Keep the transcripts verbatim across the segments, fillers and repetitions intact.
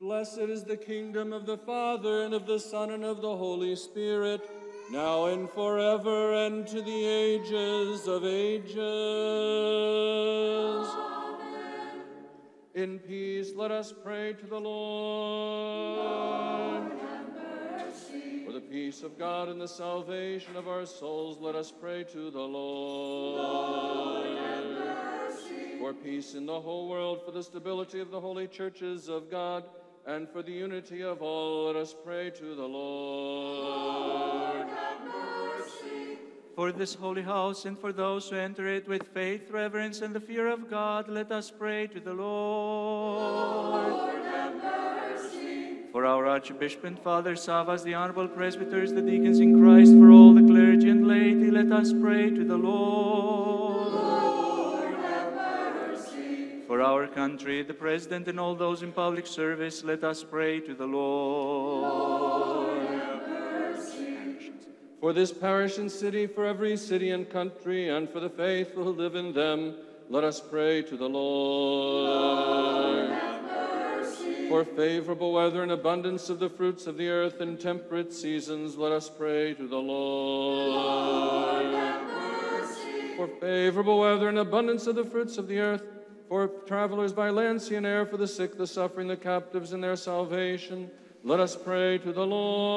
Blessed is the kingdom of the Father, and of the Son, and of the Holy Spirit, now and forever, and to the ages of ages. Amen. In peace, let us pray to the Lord. Lord, have mercy. For the peace of God and the salvation of our souls, let us pray to the Lord. Lord, have mercy. For peace in the whole world, for the stability of the holy churches of God, and for the unity of all, let us pray to the Lord. Lord, have mercy. For this holy house and for those who enter it with faith, reverence, and the fear of God, let us pray to the Lord. Lord, have mercy. For our Archbishop and Father Savas, the honorable presbyters, the deacons in Christ, for all the clergy and laity, let us pray to the Lord. Lord, have mercy. For our country, the President, and all those in public service, let us pray to the Lord. Lord, have mercy. For this parish and city, for every city and country, and for the faithful who live in them, let us pray to the Lord. Lord, have mercy. For favorable weather and abundance of the fruits of the earth and temperate seasons, let us pray to the Lord. Lord, have mercy. For favorable weather and abundance of the fruits of the earth, for travelers by land, sea, and air, for the sick, the suffering, the captives, and their salvation, let us pray to the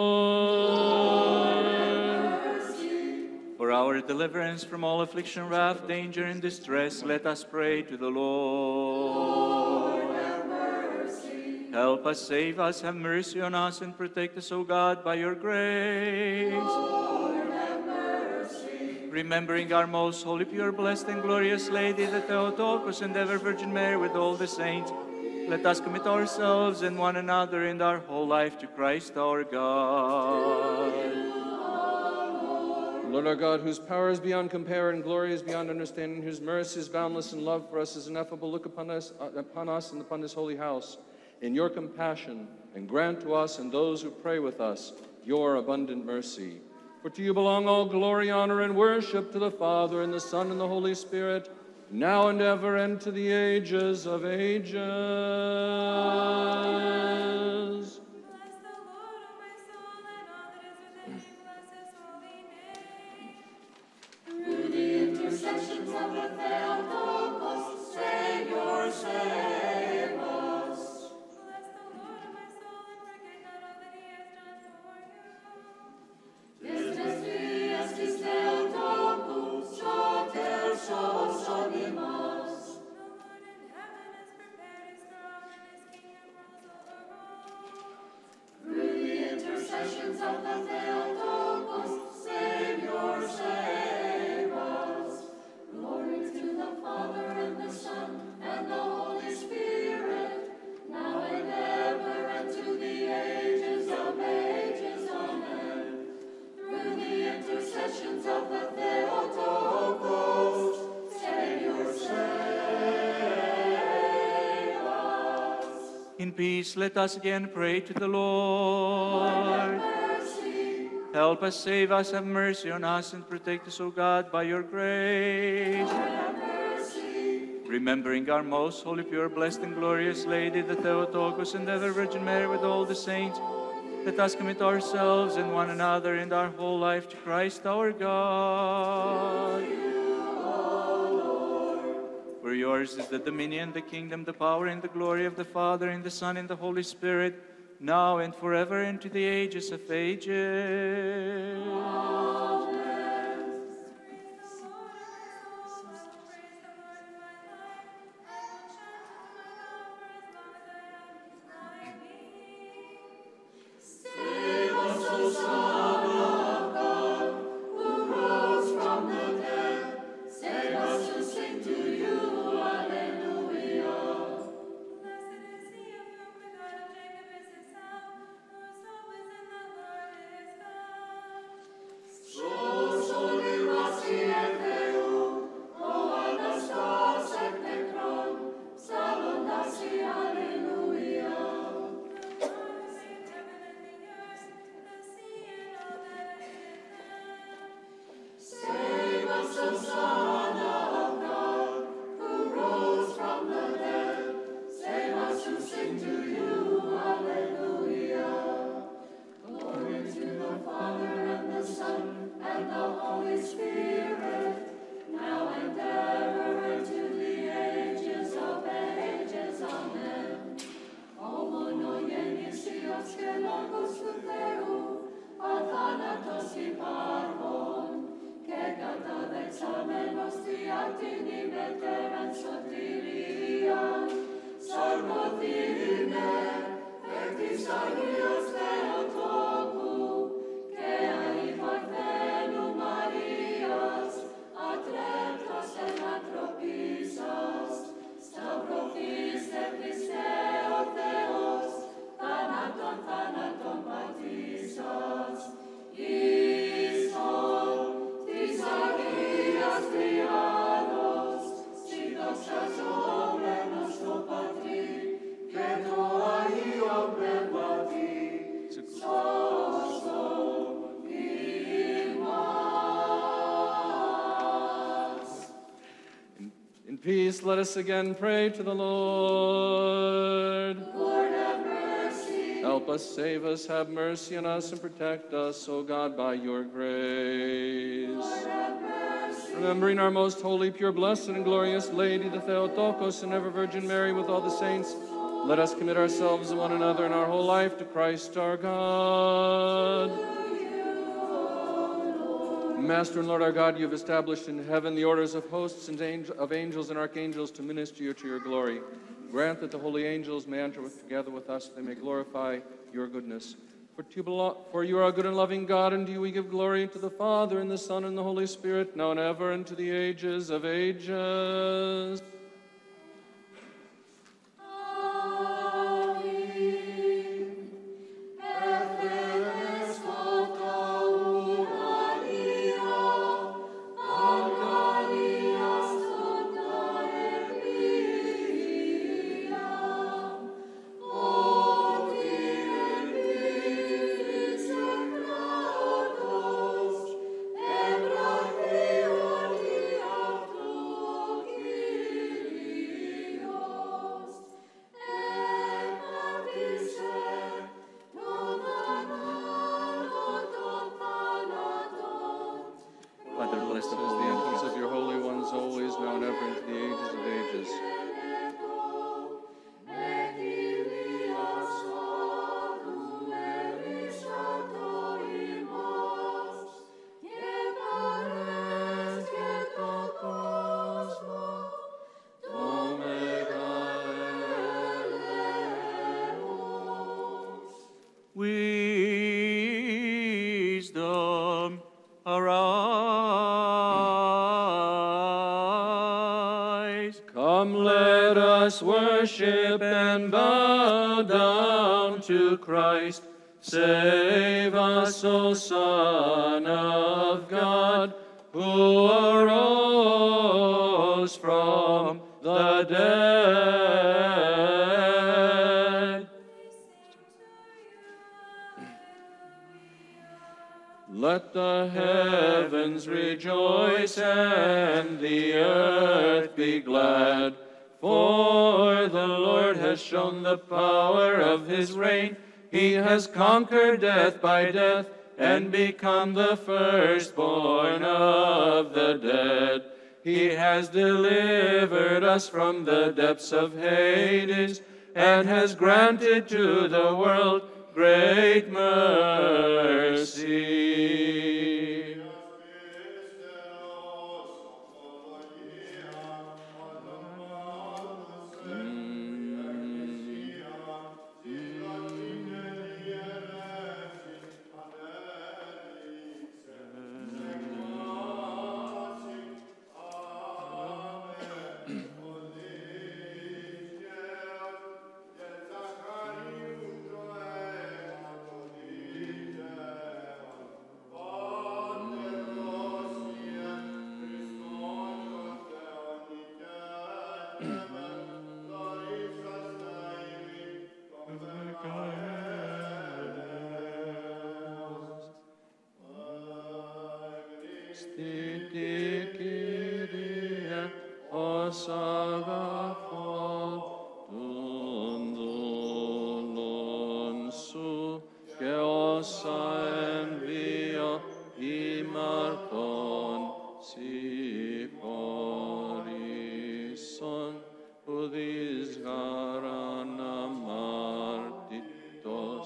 Lord. For our deliverance from all affliction, wrath, danger, and distress, let us pray to the Lord. Lord, have mercy. Help us, save us, have mercy on us, and protect us, O God, by your grace. Lord, have mercy. Remembering our most holy, pure, blessed, and glorious Lady, the Theotokos, and ever Virgin Mary, with all the saints, let us commit ourselves and one another and our whole life to Christ our God. Lord our God, whose power is beyond compare and glory is beyond understanding, whose mercy is boundless and love for us is ineffable, look upon us, uh, upon us and upon this holy house in your compassion, and grant to us and those who pray with us your abundant mercy. For to you belong all glory, honor, and worship, to the Father, and the Son, and the Holy Spirit, now and ever, and to the ages of ages. Bless the Lord, O my soul, and all that is within me, bless his holy name. Through the intercessions of the Theotokos, Savior, save us. Bless the Lord, O my soul, and forget not all that he has done for you. Desde estis Theotokos, soter sos animas. The Lord in heaven has prepared his throne, and his kingdom rules over all. Through the intercessions of the Theotokos, Savior, save us. Glory to the Father, and the Son, and the Holy Spirit, now and ever, and to the ages of ages. Amen. Through the intercessions of the Theotokos, Savior, save us. In peace, let us again pray to the Lord. Mercy. Help us, save us, have mercy on us, and protect us, O God, by your grace. Have mercy. Remembering our most holy, pure, blessed, and glorious Lady, the Theotokos, and ever Virgin Mary, with all the saints, let us commit ourselves and one another and our whole life to Christ our God. For yours is the dominion, the kingdom, the power, and the glory of the Father, and the Son, and the Holy Spirit, now and forever, and to the ages of ages. Save us, O Son of God, who rose from the dead. Save us to sing to you, Alleluia. Blessed is he of whom the God of Jacob is his help, whose hope is in the Lord his God. Amen. Nostri attini metteran sotilian, salvotine, etis agios Theotoku, que ai Parthenu Marias, atletos en antropisas, stavropis episteo Theos, thanaton thanaton patisas, Ison, tis agias triados, sit doxas omenos to patri, que tua io prebati, soso imas. In, in peace, let us again pray to the Lord. Lord have mercy. Help us, save us, have mercy on us, and protect us, O God, by your grace. Lord have mercy. Remembering our most holy, pure, blessed, and glorious Lady, the Theotokos, and ever Virgin Mary, with all the saints, let us commit ourselves and one another and our whole life to Christ our God. Master and Lord our God, you have established in heaven the orders of hosts and angel, of angels and archangels to minister you to your glory. Grant that the holy angels may enter with, together with us, that they may glorify your goodness. For, to belo- for you are a good and loving God, and to you we give glory, to the Father, and the Son, and the Holy Spirit, now and ever, and to the ages of ages. Father, blessed is the entrance of your holy ones, always, now and ever, into the ages of ages. Wisdom, arise. Come, let us worship and bow down to Christ. Save us, O Son of God, who arose from the dead. Let the heavens rejoice and the earth be glad, for the Lord has shown the power of his reign. He has conquered death by death and become the firstborn of the dead. He has delivered us from the depths of Hades and has granted to the world great mercy. Stiti Kyrie, os agathon, tundulon su, que os envio, imarton, si corison, udis garana martitos,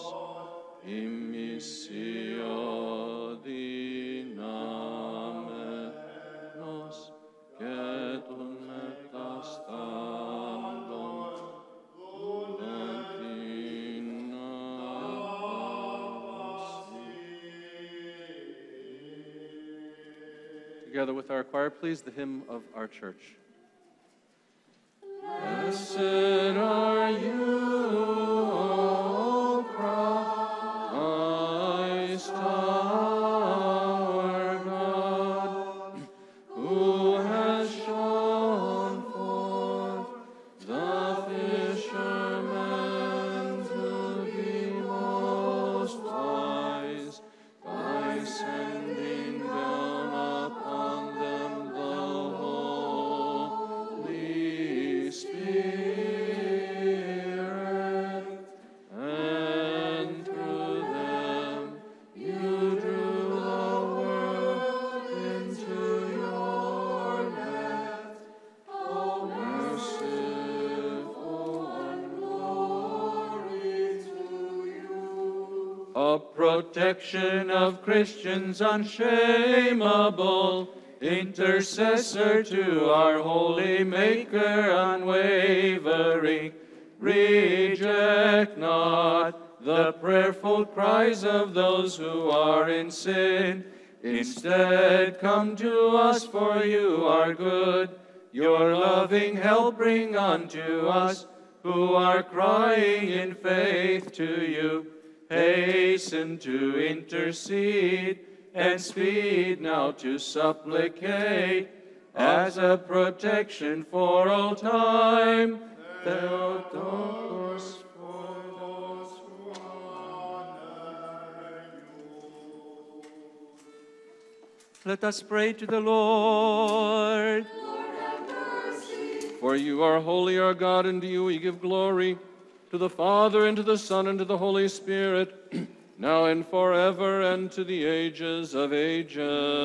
immissio dinamenos, together with our choir, please, the hymn of our church. Blessed are you, O Christ, our God, who has shown forth the fishermen to be most wise by sending down upon them the Holy Spirit, and through them you drew the world into your net. O merciful and glory to you. A protection of Christians unshameable, intercessor to our holy Maker unwavering, reject not the prayerful cries of those who are in sin. Instead, come to us, for you are good. Your loving help bring unto us, who are crying in faith to you. Hasten to intercede, and speed now to supplicate, as a protection for all time. Theotokos, for those who honor you. Let us pray to the Lord. For you are holy, our God, and to you we give glory, to the Father, and to the Son, and to the Holy Spirit, now and forever, and to the ages of ages.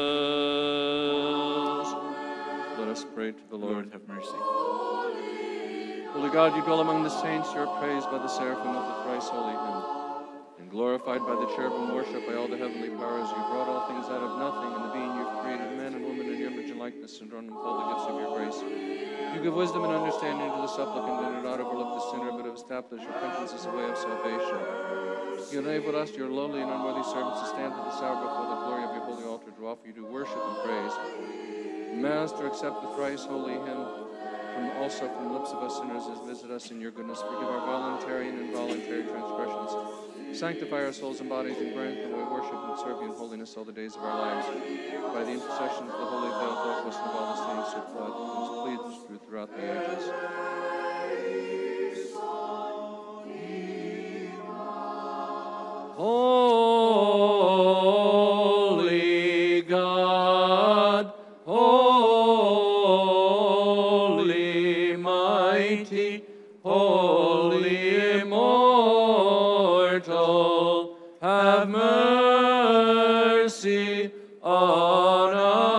Let us pray to the Lord. Lord, have mercy. Holy God, you dwell among the saints, you are praised by the seraphim of the thrice holy hymn, and glorified by the cherubim, worshipped by all the heavenly powers. You brought all things out of nothing, and the being you've created, man and woman in your image and likeness, and drawn them with all the gifts of your grace. You give wisdom and understanding to the supplicant, and do not overlook the sinner, but have established repentance as a way of salvation. You enabled us, your lowly and unworthy servants, to stand at this hour before the glory of your holy altar to offer you to worship and praise. Master, accept the thrice holy hymn from also from the lips of us sinners, as visit us in your goodness. Forgive our voluntary and involuntary transgressions. Sanctify our souls and bodies, and grant that we worship and serve you in holiness all the days of our lives. By the intercession of the holy Theotokos and of all the saints who fled, whose pleads through throughout the ages. Holy God, holy mighty, holy immortal, have mercy on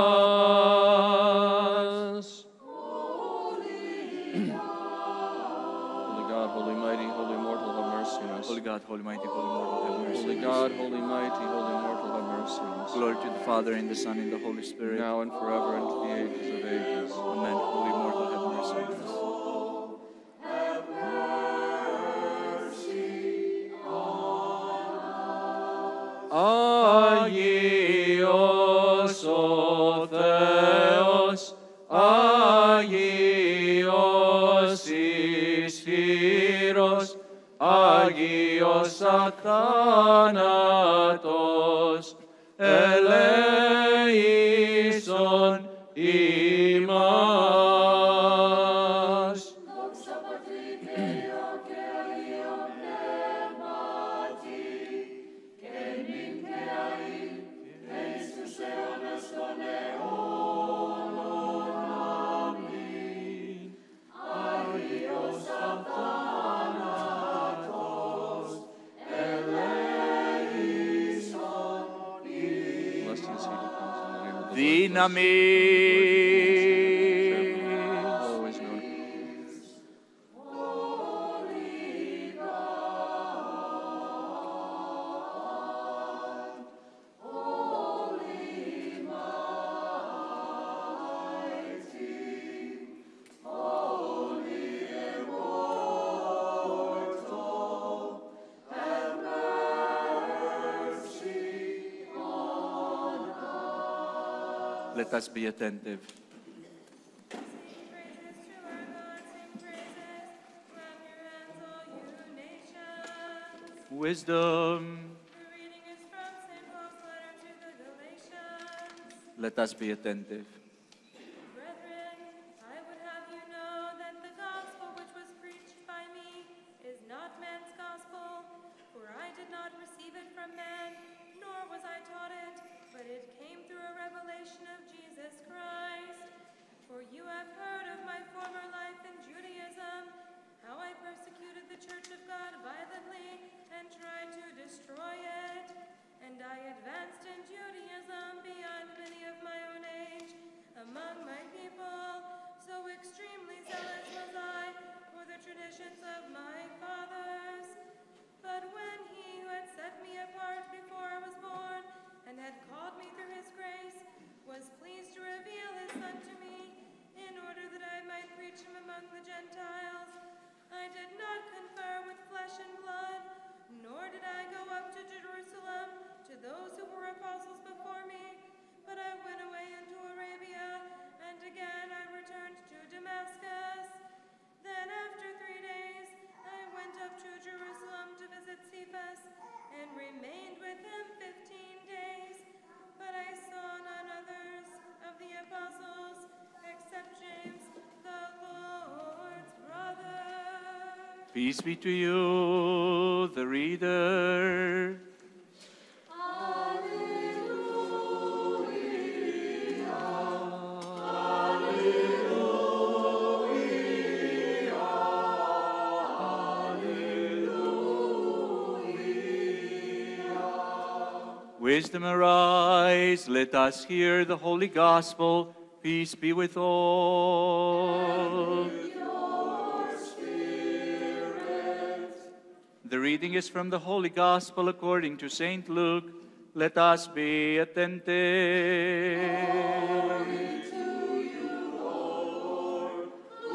us. Holy God, holy mighty, holy immortal, have mercy on us. Holy God, holy mighty, holy immortal, have mercy. Holy God, holy mighty, holy immortal, have mercy on us. Glory to the Father, and the Son, and the Holy Spirit. Now and forever, and to the ages of ages. Amen. Holy immortal, have mercy on us. Agios o Theos, Agios Ispiros, Agios Athanatos, eleison imas. Doxa Patri Deo, che alio pneumati, che minque ai, Christus eones con eonon, amin. Agios Athanatos, eleison Blessed is he who comes in the name of the Lord. Dinami. Always known. Let us be attentive. Sing praises to our God, sing praises. Clap your hands, all you nations. Wisdom. The reading is from Saint Paul's letter to the Galatians. Let us be attentive. Brethren, I would have you know that the gospel which was preached by me is not man's gospel, for I did not receive it from man, nor was I taught it, but it came through a revelation of Jesus Christ. For you have heard of my former life in Judaism, how I persecuted the church of God violently and tried to destroy it. And I advanced in Judaism beyond many of my own age among my people, so extremely zealous was I for the traditions of my fathers. But when he who had set me apart before I was born and had called me through his grace was pleased to reveal his Son to me in order that I might preach him among the Gentiles, I did not confer with flesh and blood, nor did I go up to Jerusalem to those who were apostles before me, but I went away into Arabia, and again I returned to Damascus. Then after three days I went up to Jerusalem to visit Cephas, and remained with him fifteen days. But I saw none others of the apostles, except James, the Lord's brother. Peace be to you, the reader. Wisdom arise, let us hear the holy gospel. Peace be with all. With your spirit. The reading is from the Holy Gospel according to Saint Luke. Let us be attentive. Glory to you, O Lord.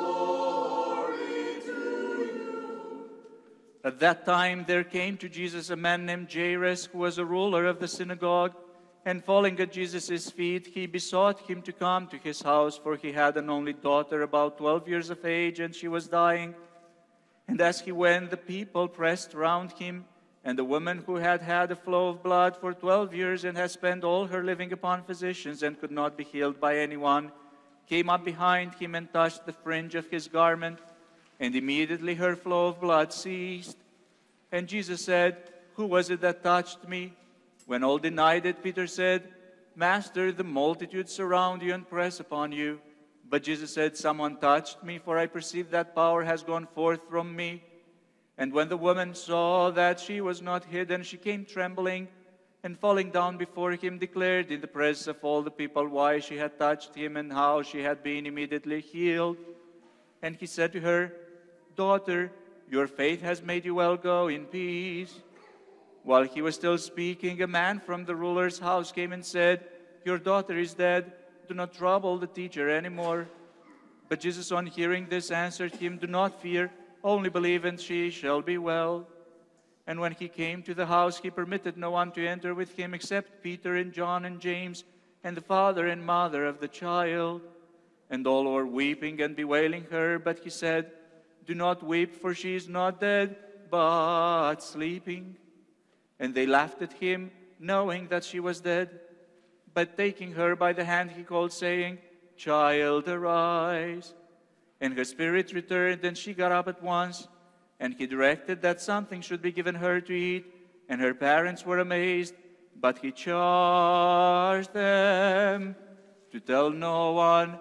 Glory to you. At that time there came to Jesus a man named Jairus, who was a ruler of the synagogue, and falling at Jesus' feet, he besought him to come to his house, for he had an only daughter about twelve years of age, and she was dying. And as he went, the people pressed round him, and the woman who had had a flow of blood for twelve years and had spent all her living upon physicians and could not be healed by anyone, came up behind him and touched the fringe of his garment, and immediately her flow of blood ceased. And Jesus said, "Who was it that touched me?" When all denied it, Peter said, "Master, the multitude surround you and press upon you." But Jesus said, "Someone touched me, for I perceive that power has gone forth from me." And when the woman saw that she was not hidden, she came trembling, and falling down before him, declared in the presence of all the people why she had touched him and how she had been immediately healed. And he said to her, "Daughter, your faith has made you well. Go in peace." While he was still speaking, a man from the ruler's house came and said, "Your daughter is dead. Do not trouble the teacher anymore." But Jesus, on hearing this, answered him, "Do not fear, only believe, and she shall be well." And when he came to the house, he permitted no one to enter with him except Peter and John and James and the father and mother of the child. And all were weeping and bewailing her, but he said, "Do not weep, for she is not dead, but sleeping." And they laughed at him, knowing that she was dead. But taking her by the hand, he called, saying, "Child, arise." And her spirit returned, and she got up at once. And he directed that something should be given her to eat, and her parents were amazed. But he charged them to tell no one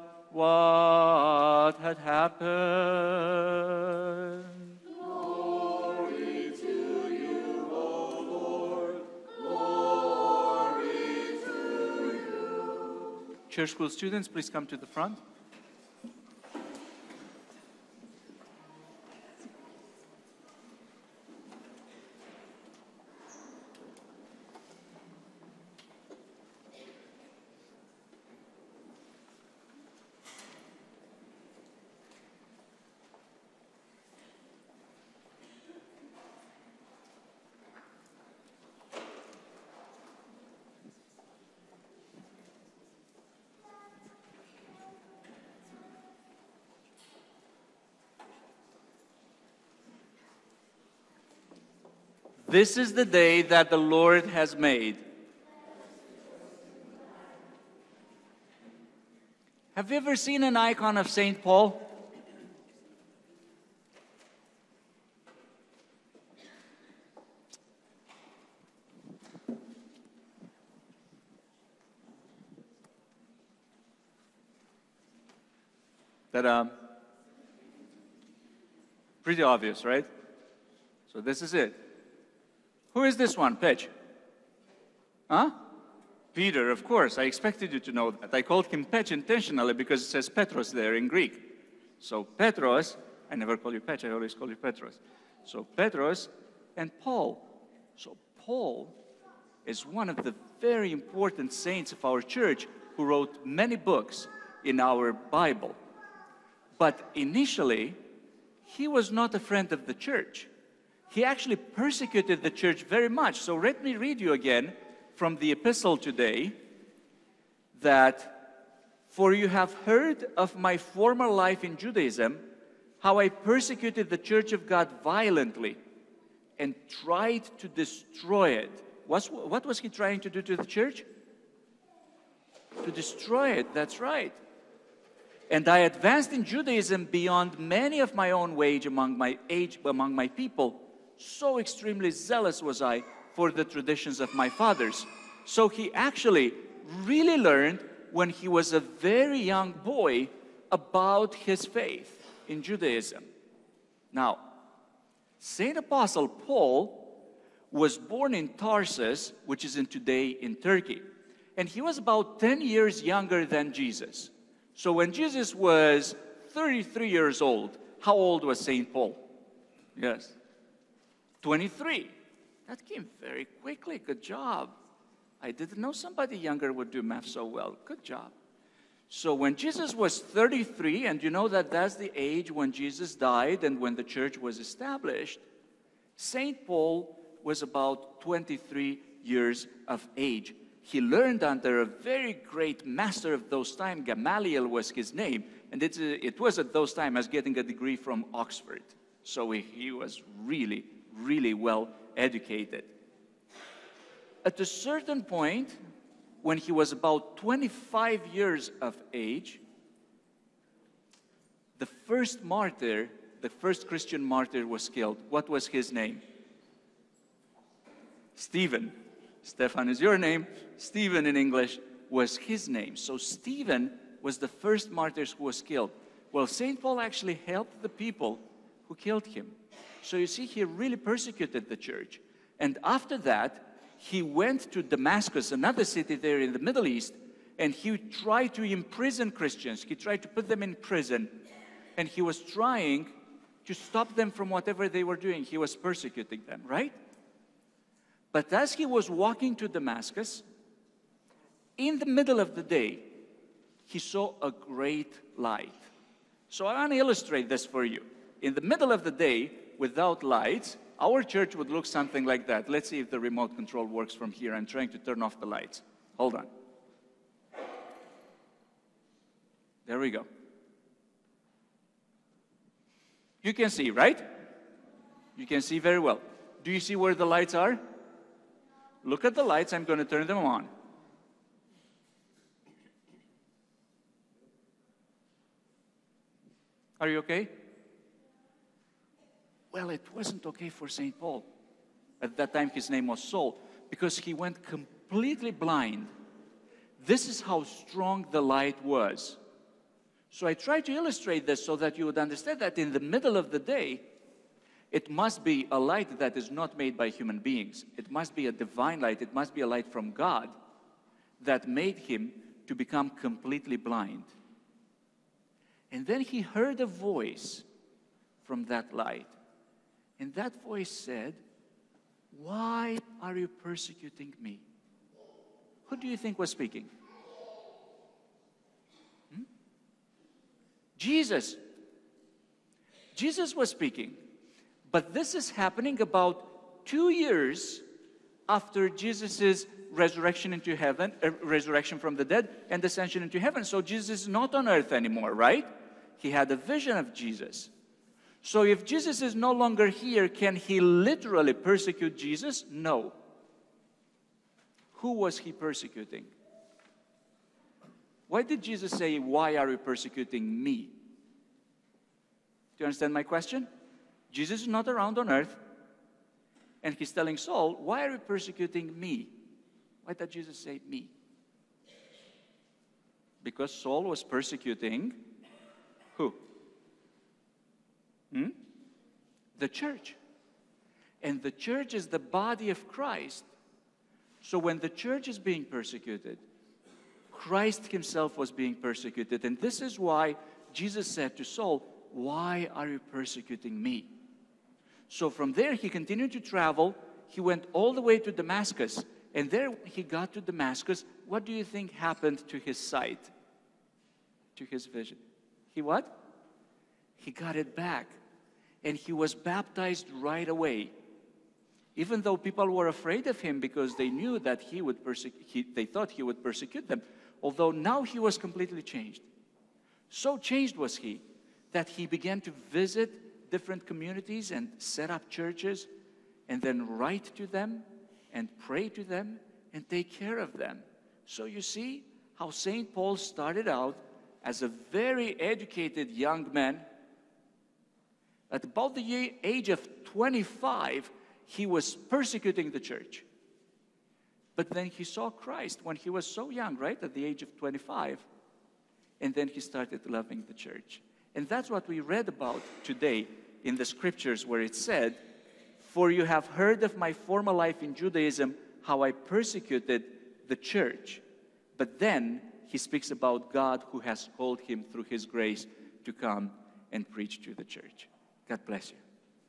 what had happened. Glory to you, O Lord. Glory to you. Church school students, please come to the front. this is the day that the Lord has made. Have you ever seen an icon of Saint Paul? Ta-da. Pretty obvious, right? So this is it. Who is this one? Pitch. Huh? Peter, of course. I expected you to know that. I called him Petch intentionally because it says Petros there in Greek. So Petros, I never call you Petch, I always call you Petros. So Petros and Paul. So Paul is one of the very important saints of our church who wrote many books in our Bible. But initially, he was not a friend of the church. He actually persecuted the church very much. So let me read you again from the epistle today, that, for you have heard of my former life in Judaism, how I persecuted the church of God violently and tried to destroy it. What's, what was he trying to do to the church? To destroy it, that's right. And I advanced in Judaism beyond many of my own wage among my age, among my people. So extremely zealous was I for the traditions of my fathers. So he actually really learned when he was a very young boy about his faith in Judaism. Now, Saint Apostle Paul was born in Tarsus, which is in today in Turkey. And he was about ten years younger than Jesus. So when Jesus was thirty-three years old, how old was Saint Paul? Yes, twenty-three. That came very quickly. Good job. I didn't know somebody younger would do math so well. Good job. So when Jesus was thirty-three, and you know that that's the age when Jesus died and when the church was established, Saint Paul was about twenty-three years of age. He learned under a very great master of those times. Gamaliel was his name. And it, it was at those times as getting a degree from Oxford. So he, he was really, really well educated. At a certain point, when he was about twenty-five years of age, the first martyr, the first Christian martyr was killed. What was his name? Stephen. Stephan is your name. Stephen in English was his name. So Stephen was the first martyr who was killed. Well, Saint Paul actually helped the people who killed him. So you see, he really persecuted the church. And after that, he went to Damascus, another city there in the Middle East, and he tried to imprison Christians. He tried to put them in prison. And he was trying to stop them from whatever they were doing. He was persecuting them, right? But as he was walking to Damascus, in the middle of the day, he saw a great light. So I want to illustrate this for you. In the middle of the day, without lights, our church would look something like that. Let's see if the remote control works from here. I'm trying to turn off the lights. Hold on. There we go. You can see, right? You can see very well. Do you see where the lights are? Look at the lights. I'm going to turn them on. Are you okay? Well, it wasn't okay for Saint Paul. At that time, his name was Saul, because he went completely blind. This is how strong the light was. So I tried to illustrate this so that you would understand that in the middle of the day, it must be a light that is not made by human beings. It must be a divine light. It must be a light from God that made him to become completely blind. And then he heard a voice from that light. And that voice said, "Why are you persecuting me?" Who do you think was speaking? Hmm? Jesus. Jesus was speaking. But this is happening about two years after Jesus' resurrection into heaven, uh, resurrection from the dead, and ascension into heaven. So Jesus is not on earth anymore, right? He had a vision of Jesus. So if Jesus is no longer here, can he literally persecute Jesus? No. Who was he persecuting? Why did Jesus say, "Why are you persecuting me?" Do you understand my question? Jesus is not around on earth, and he's telling Saul, "Why are you persecuting me?" Why did Jesus say me? Because Saul was persecuting who? Hmm? The church. And the church is the body of Christ. So when the church is being persecuted, Christ himself was being persecuted. And this is why Jesus said to Saul, "Why are you persecuting me?" So from there he continued to travel. He went all the way to Damascus. And there he got to Damascus. What do you think happened to his sight? To his vision? He what? He got it back. And he was baptized right away. Even though people were afraid of him because they knew that he would persecute, they thought he would persecute them. Although now he was completely changed. So changed was he that he began to visit different communities and set up churches and then write to them and pray to them and take care of them. So you see how Saint Paul started out as a very educated young man. At about the age of twenty-five, he was persecuting the church. But then he saw Christ when he was so young, right? At the age of twenty-five. And then he started loving the church. And that's what we read about today in the scriptures where it said, "For you have heard of my former life in Judaism, how I persecuted the church." But then he speaks about God who has called him through his grace to come and preach to the church. God bless you.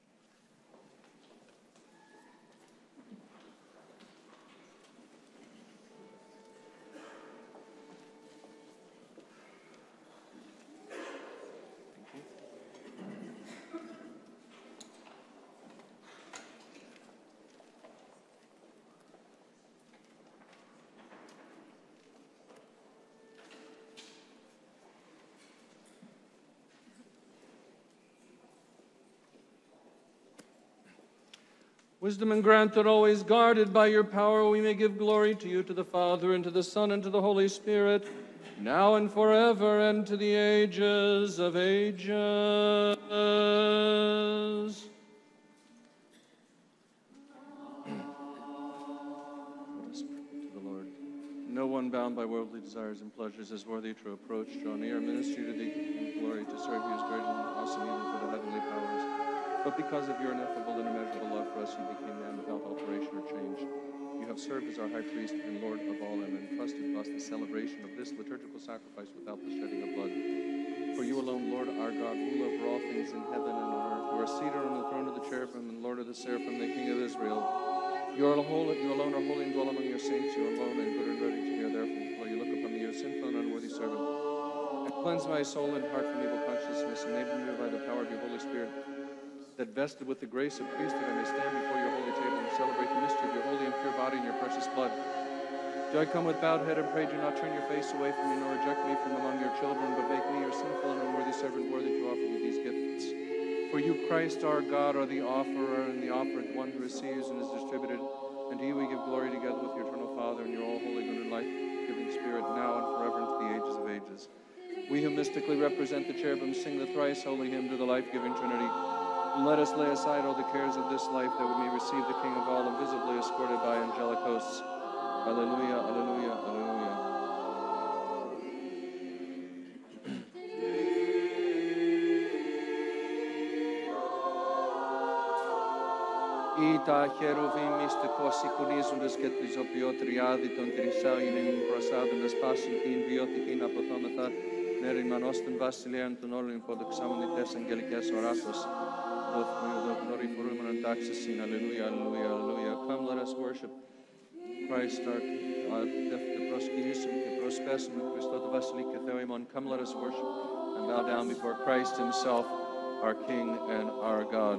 Wisdom and grant that always guarded by your power we may give glory to you, to the Father, and to the Son, and to the Holy Spirit, now and forever, and to the ages of ages. Let us pray to the Lord. No one bound by worldly desires and pleasures is worthy to approach, draw near, ministry to thee, in glory, to serve you as great and awesome even for the heavenly powers. But because of your ineffable and immeasurable love for us, you became man without alteration or change. You have served as our high priest and Lord of all, and entrusted to us the celebration of this liturgical sacrifice without the shedding of blood. For you alone, Lord our God, rule over all things in heaven and on earth. You are seated on the throne of the cherubim and Lord of the seraphim, the King of Israel. You, are holy, you alone are holy and dwell among your saints. You are alone and good and ready to hear. Therefore, you look upon me, your sinful and unworthy servant, and cleanse my soul and heart from evil consciousness, enable me by the power of your Holy Spirit, that vested with the grace of priesthood I may stand before your holy table and celebrate the mystery of your holy and pure body and your precious blood. Do I come with bowed head and pray, do not turn your face away from me, nor reject me from among your children, but make me your sinful and unworthy servant worthy to offer you these gifts. For you, Christ our God, are the offerer and the offered one who receives and is distributed. And to you we give glory together with your eternal Father and your all-holy, good and life-giving Spirit, now and forever into the ages of ages. We who mystically represent the cherubim sing the thrice holy hymn to the life-giving Trinity. And let us lay aside all the cares of this life, that we may receive the King of all, invisibly escorted by angelic hosts. Alleluia, alleluia, alleluia. Ita cheruvim mystikos ikonizundas και τις οπιοτριάδη των τρισάινων προσάδοντας πάσιν την βιωτικήν αποθώματα, νέριν μανώστην βασιλείαν των όλων υποδοξάμενητες αγγελικές οράτος. Hallelujah, hallelujah, hallelujah. Come, let us worship Christ, our God. Come, let us worship and bow down before Christ himself, our King and our God.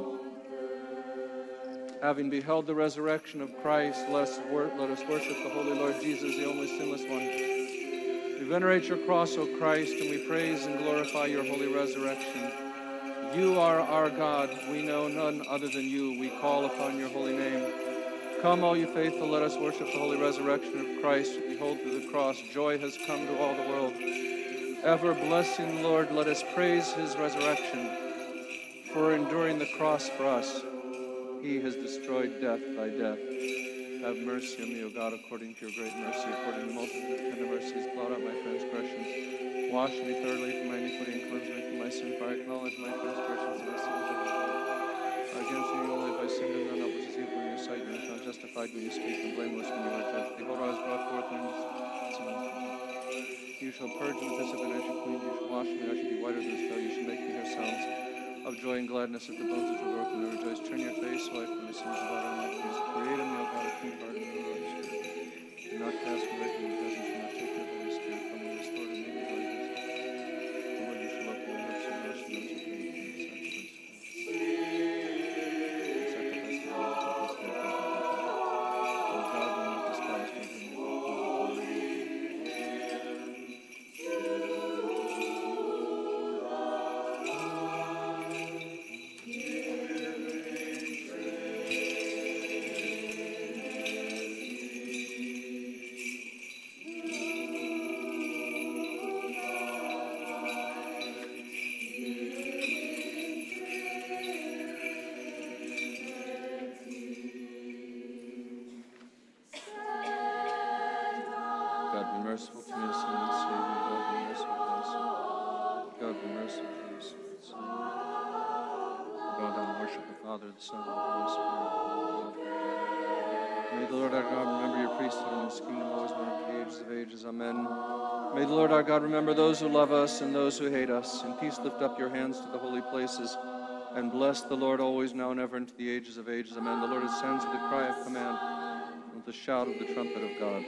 Having beheld the resurrection of Christ, let us, wor- let us worship the Holy Lord Jesus, the only sinless one. We venerate your cross, O Christ, and we praise and glorify your holy resurrection. You are our God. We know none other than you. We call upon your holy name. Come, all you faithful, let us worship the holy resurrection of Christ. Behold, through the cross, joy has come to all the world. Ever blessing Lord, let us praise his resurrection. For enduring the cross for us, he has destroyed death by death. Have mercy on me, O God, according to your great mercy, according to the multitude of tender mercies, blot out my transgressions. Wash me thoroughly from my iniquity and cleanse me from my sin, for I acknowledge my transgressions and my sins are before. Against you only have I sinned and done that which is evil in your sight. You are not justified when you speak, and blameless when you are judged. Behold, I was brought forth in you shall purge in the hyssop, and I shall clean you. You shall wash me, and I shall be whiter than snow. You shall make me hear sounds of joy and gladness at the bones which are broken. I rejoice. Turn your face away from my sins and blot out my iniquities. Create in me, O God, a clean heart and renew a right spirit. Do not cast me away from your presence. Do not take your Holy Spirit from me. Restore to me the joy of your salvation. Lord, you shall open my lips, and I shall not take your name from the sacrifice. Sacrifice to the Lord, the Holy Spirit, and O God, will not despise me from your holy. God be merciful to me, a sinner and Savior. God be merciful to us. God be merciful to us, and Savior. Bow down and worship the Father, the Son, and the Holy Spirit. May the Lord our God remember your priesthood and his kingdom always be to the ages of ages. Amen. May the Lord our God remember those who love us and those who hate us. In peace lift up your hands to the holy places, and bless the Lord always, now and ever, into the ages of ages. Amen. The Lord ascends with the cry of command, and with the shout of the trumpet of God.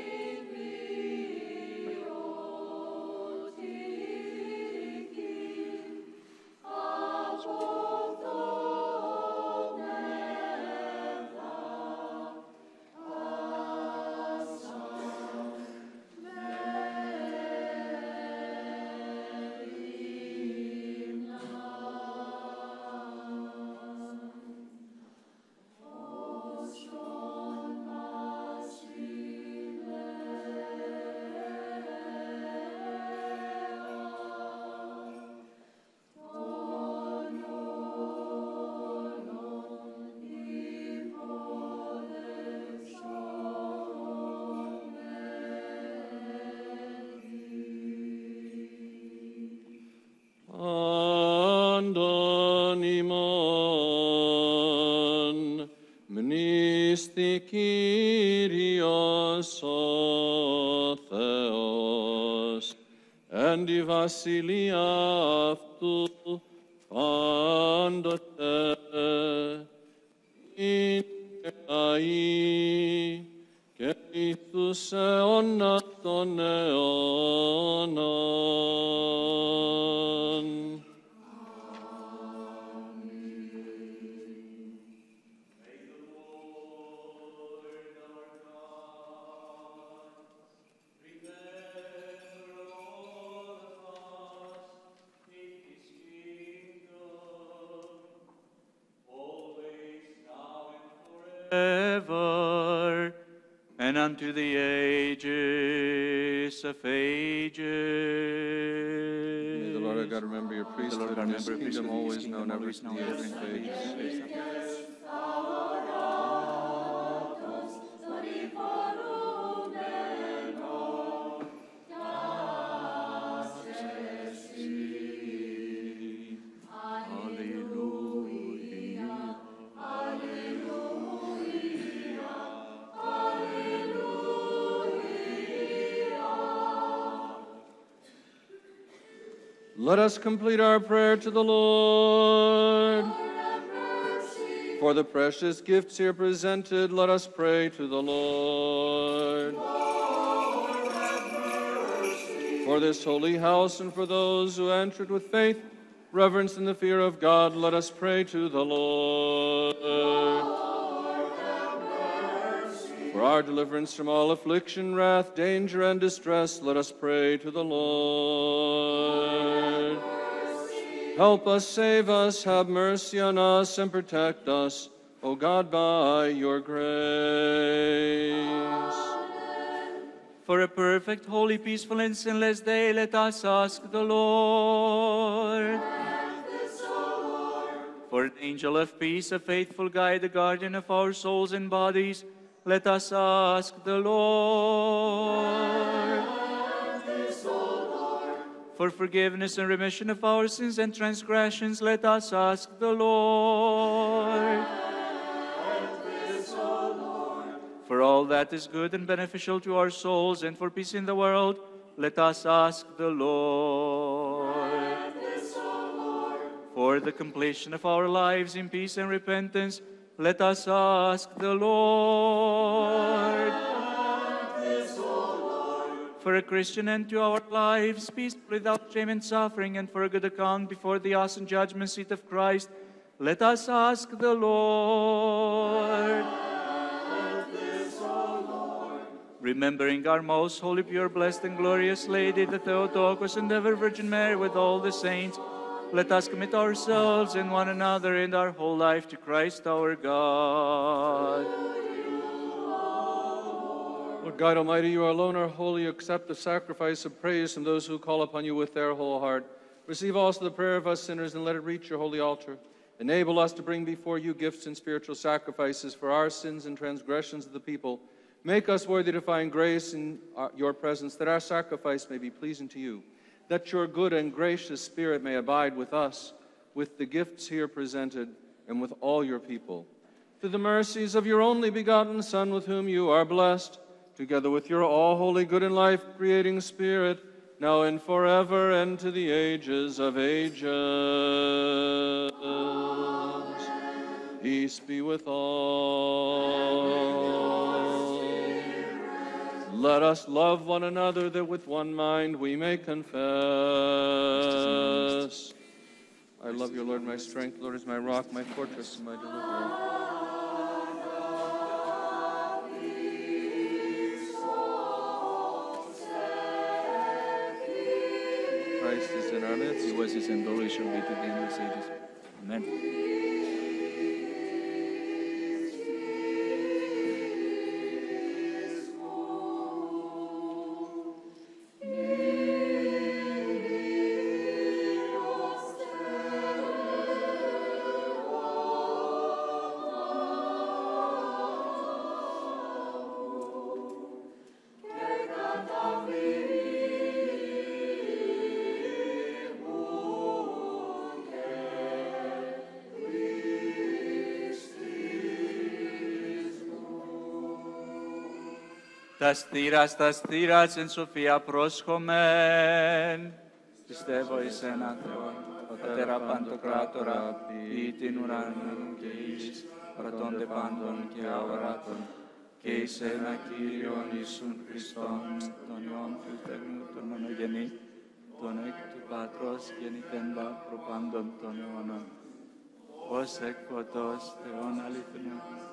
Andonimon, mnisti Kyrios o Theos, and di Vasilia aftu fandote in ai, que itus eonaton eonon. Ever and unto the ages of ages. May the Lord our God remember your priesthood and his kingdom always now and ever to the ages of ages. Let us complete our prayer to the Lord. For the precious gifts here presented, let us pray to the Lord. For this holy house and for those who entered with faith, reverence, and the fear of God, let us pray to the Lord. For our deliverance from all affliction, wrath, danger, and distress, let us pray to the Lord. Help us, save us, have mercy on us, and protect us, O God, by your grace. For a perfect, holy, peaceful, and sinless day, let us ask the Lord. For an angel of peace, a faithful guide, a guardian of our souls and bodies, let us ask the Lord. For forgiveness and remission of our sins and transgressions, let us ask the Lord. For all that is good and beneficial to our souls and for peace in the world, let us ask the Lord. For the completion of our lives in peace and repentance, let us ask the Lord. For a Christian end to our lives, peace without shame and suffering, and for a good account before the awesome judgment seat of Christ, let us ask the Lord. Remembering our most holy, pure, blessed, and glorious Lady, the Theotokos, and ever Virgin Mary, with all the saints, let us commit ourselves and one another and our whole life to Christ our God. Lord God Almighty, you alone are holy. Accept the sacrifice of praise from those who call upon you with their whole heart. Receive also the prayer of us sinners, and let it reach your holy altar. Enable us to bring before you gifts and spiritual sacrifices for our sins and transgressions of the people. Make us worthy to find grace in our, your presence, that our sacrifice may be pleasing to you. That your good and gracious Spirit may abide with us, with the gifts here presented, and with all your people. Through the mercies of your only begotten Son, with whom you are blessed, together with your all-holy, good and life-creating Spirit, now and forever, and to the ages of ages. Peace be with all. Let us love one another, that with one mind we may confess. I love you, Lord, my strength. Lord is my rock, my fortress, and my deliverer. Christ is in our midst. He was, is, and always shall be to the end of the ages. Amen. Τα στήρας, τα στήρας, εν σοφία πρόσχομεν. Πιστεύω εις έναν Θεόν, Πατέρα Παντοκράτορα, ποιητήν ουρανού και εις, κρατώνται πάντων και αοράτων, και εις ένα Κύριον Ιησούν Χριστόν, τον Υιόν του Θεού, τον μονογενή, τον εκ του Πατρός γεννηθέντα προπάντων των αιώνων, ως εκ φωτός Θεόν αληθινού,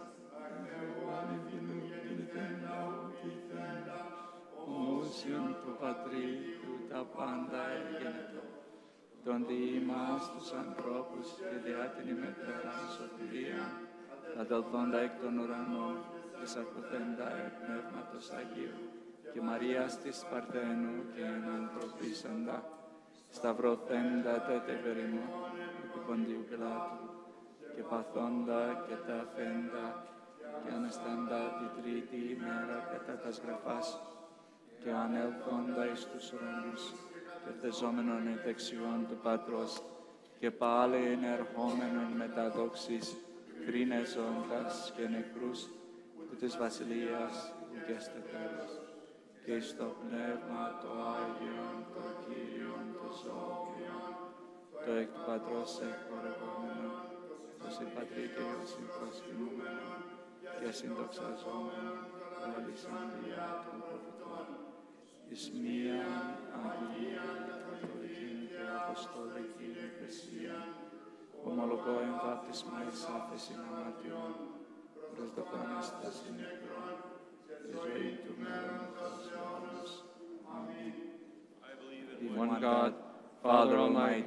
ομούσιον του Πατρί του τα πάντα έγενετο, τον διεί μας τους ανθρώπους και διά την ημετέραν σωτηρία, καταλθόντα εκ των ουρανών, εισαρχοθέντα εκ Πνεύματος Αγίου, και Μαρίας της Παρθένου και ενανθρωπίσαντα, σταυρωθέντα τέτεπεριμού, επί Ποντίου Πιλάτου, και παθόντα και τα φέντα, και αναστάντα τη τρίτη ημέρα κατά τας γραφάς, και ανέλθοντα εις τους ουρανούς, και θεζόμενον εν δεξιόν του Πατρός, και πάλι ερχόμενον μετά δόξης, κρίνεζοντας και νεκρούς, του της βασιλείας ουκέστε τέλος, και εις το Πνεύμα το Άγιον, το Κύριον, το Ζώπιον, το εκ του Πατρός εκπορευόμενο, το συμπατρί και ως συμπροσκυνούμενο, και συντοξαζόμενο, όλησαν διά των προφητών, εις μίαν Αγίαν Καθολική και Αποστολική Εκκλησία, ομολογώ εν βάπτισμα εις άφεσιν αμαρτιών, προσδοκών εις τα συνεκρών, και ζωή του μέλλοντος αιώνος. Amen. One God, Father Almighty,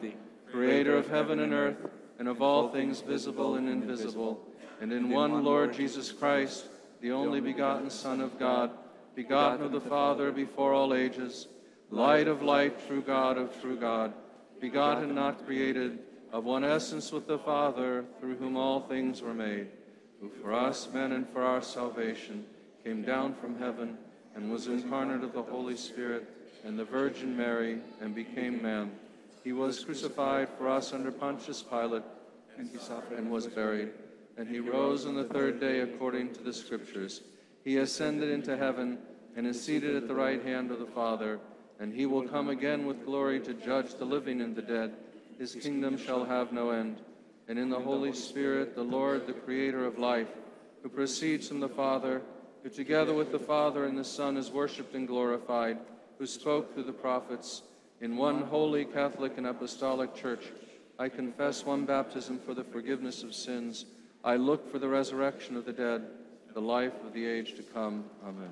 creator of heaven and earth, and of all things visible and invisible, and in one Lord Jesus Christ, the only begotten Son of God, begotten of the Father before all ages, light of light, true God of true God, begotten, not created, of one essence with the Father, through whom all things were made, who for us men and for our salvation came down from heaven, and was incarnate of the Holy Spirit and the Virgin Mary, and became man. He was crucified for us under Pontius Pilate, and he suffered and was buried. And he rose on the third day according to the Scriptures. He ascended into heaven and is seated at the right hand of the Father. And he will come again with glory to judge the living and the dead. His kingdom shall have no end. And in the Holy Spirit, the Lord, the creator of life, who proceeds from the Father, who together with the Father and the Son is worshipped and glorified, who spoke through the prophets, in one holy Catholic and Apostolic Church, I confess one baptism for the forgiveness of sins. I look for the resurrection of the dead, the life of the age to come. Amen.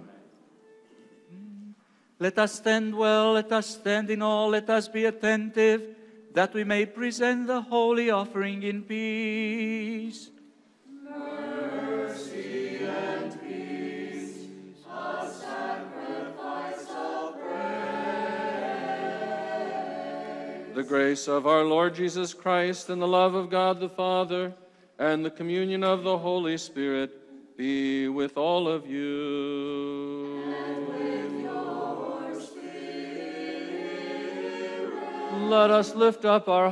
Let us stand well, let us stand in awe, let us be attentive, that we may present the holy offering in peace. Mercy and peace, a sacrifice of praise. The grace of our Lord Jesus Christ and the love of God the Father and the communion of the Holy Spirit be with all of you. And with your spirit. Let us lift up our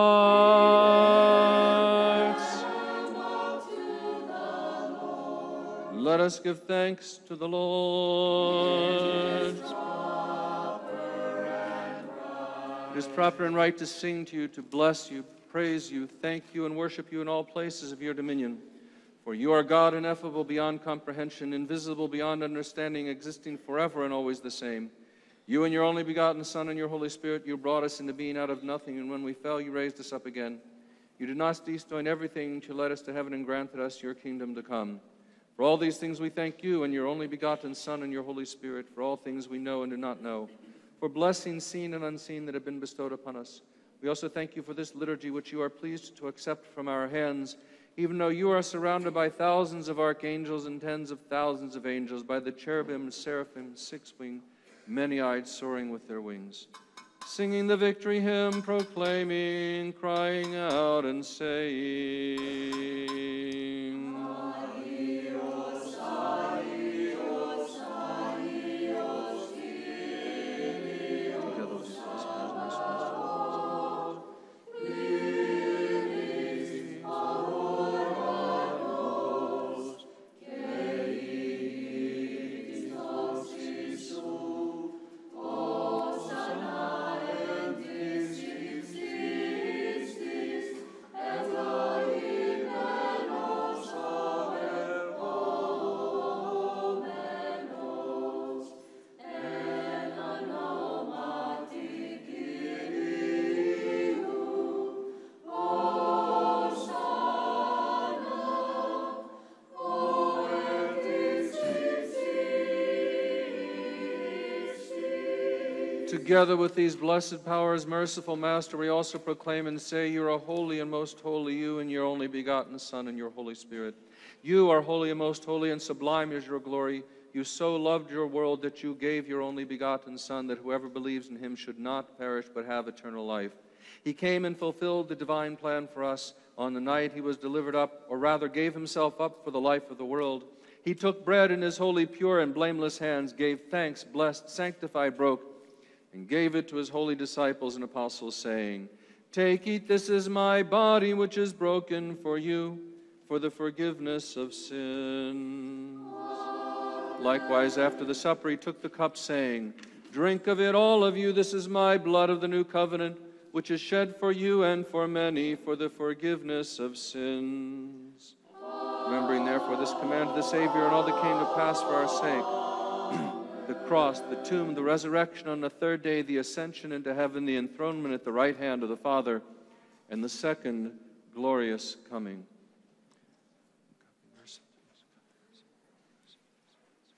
hearts. And up to the Lord. Let us give thanks to the Lord. It is proper and right to sing to you, to bless you, praise you, thank you, and worship you in all places of your dominion. For you are God, ineffable beyond comprehension, invisible beyond understanding, existing forever and always the same. You and your only begotten Son and your Holy Spirit, you brought us into being out of nothing, and when we fell, you raised us up again. You did not cease doing everything to lead us to heaven and granted us your kingdom to come. For all these things we thank you and your only begotten Son and your Holy Spirit, for all things we know and do not know, for blessings seen and unseen that have been bestowed upon us. We also thank you for this liturgy which you are pleased to accept from our hands, even though you are surrounded by thousands of archangels and tens of thousands of angels, by the cherubim, seraphim, six-winged, many-eyed, soaring with their wings, singing the victory hymn, proclaiming, crying out and saying, Adios, adios, adios, together with these blessed prayers, my Together with these blessed powers, merciful Master, we also proclaim and say, you are holy and most holy, you and your only begotten Son and your Holy Spirit. You are holy and most holy, and sublime is your glory. You so loved your world that you gave your only begotten Son, that whoever believes in him should not perish but have eternal life. He came and fulfilled the divine plan for us on the night he was delivered up, or rather gave himself up for the life of the world. He took bread in his holy, pure, and blameless hands, gave thanks, blessed, sanctified, broke, and gave it to his holy disciples and apostles, saying, take, eat, this is my body, which is broken for you, for the forgiveness of sins. Likewise, after the supper, he took the cup, saying, drink of it, all of you, this is my blood of the new covenant, which is shed for you and for many for the forgiveness of sins. Remembering, therefore, this command of the Savior and all that came to pass for our sake, the cross, the tomb, the resurrection on the third day, the ascension into heaven, the enthronement at the right hand of the Father, and the second glorious coming.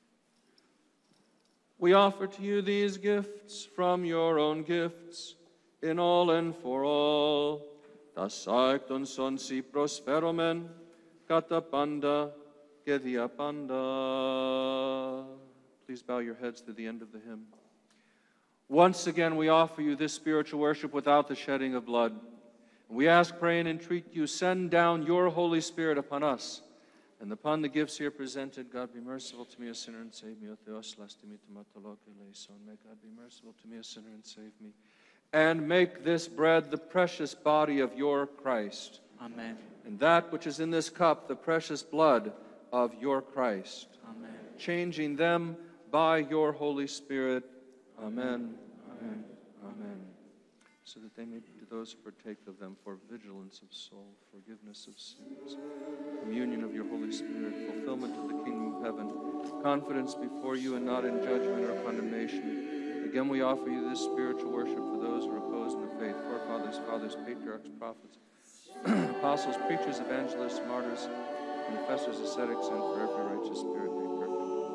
We offer to you these gifts from your own gifts, in all and for all. Tas saecton son si prosperomen, catapanda, gediapanda. Please bow your heads to the end of the hymn. Once again, we offer you this spiritual worship without the shedding of blood. We ask, pray, and entreat you, send down your Holy Spirit upon us and upon the gifts here presented. God, be merciful to me, a sinner, and save me. O Theos, lastimi tomatoloke leison. May God be merciful to me, a sinner, and save me. And make this bread the precious body of your Christ. Amen. And that which is in this cup, the precious blood of your Christ. Amen. Changing them by your Holy Spirit. Amen. Amen. Amen. So that they may be to those who partake of them for vigilance of soul, forgiveness of sins, communion of your Holy Spirit, fulfillment of the kingdom of heaven, confidence before you and not in judgment or condemnation. Again, we offer you this spiritual worship for those who are opposed in the faith, forefathers, fathers, patriarchs, prophets, apostles, preachers, evangelists, martyrs, confessors, ascetics, and for every righteous spirit made perfect.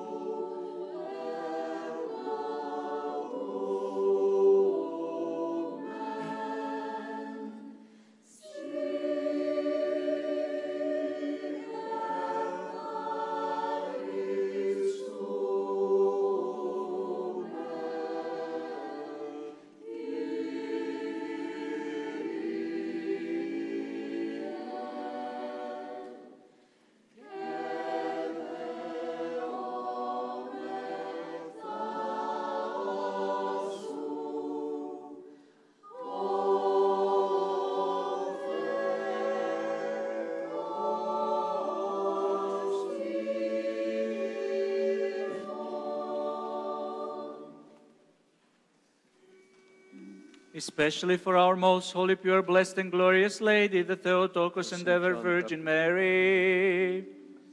Especially for our most holy, pure, blessed, and glorious Lady, the Theotokos and ever Virgin Mary.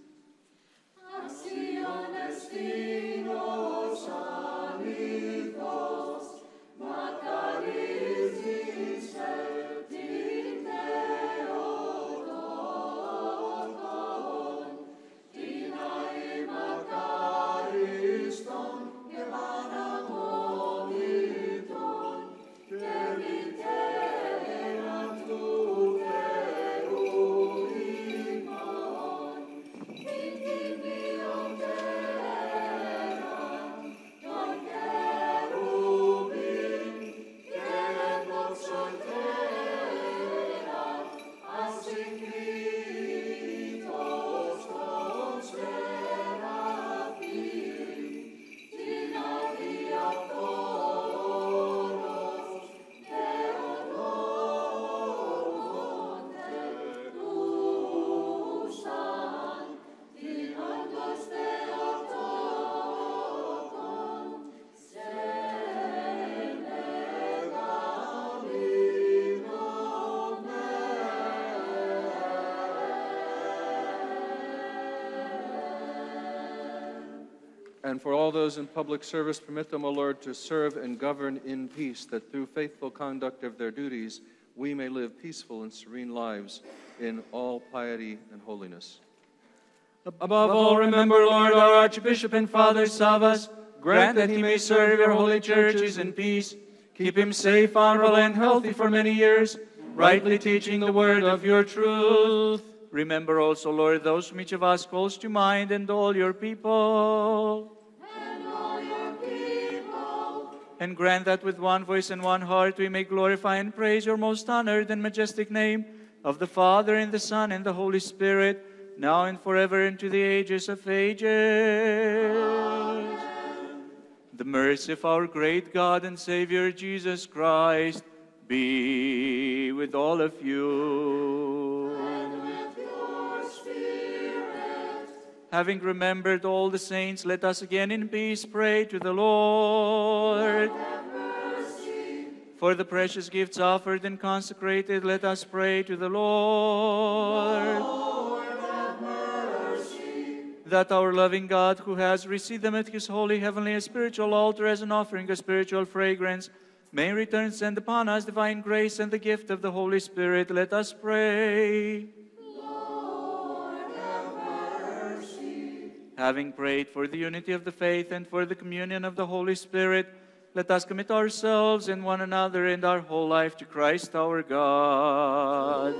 And for all those in public service, permit them, O Lord, to serve and govern in peace, that through faithful conduct of their duties, we may live peaceful and serene lives in all piety and holiness. Above all, remember, Lord, our Archbishop and Father Savas. Grant that he may serve your holy churches in peace. Keep him safe, honorable, and healthy for many years, rightly teaching the word of your truth. Remember also, Lord, those whom each of us calls to mind, and all your people. And grant that with one voice and one heart we may glorify and praise your most honored and majestic name, of the Father, and the Son, and the Holy Spirit, now and forever, and to the ages of ages. Amen. The mercy of our great God and Savior, Jesus Christ, be with all of you. And with your spirit. Having remembered all the saints, let us again in peace pray to the Lord. Have mercy. For the precious gifts offered and consecrated, let us pray to the Lord. Lord, have mercy. That our loving God, who has received them at his holy, heavenly, and spiritual altar as an offering of spiritual fragrance, may return send upon us divine grace and the gift of the Holy Spirit. Let us pray. Lord, have mercy. Having prayed for the unity of the faith and for the communion of the Holy Spirit, Let us commit ourselves and one another and our whole life to Christ our God.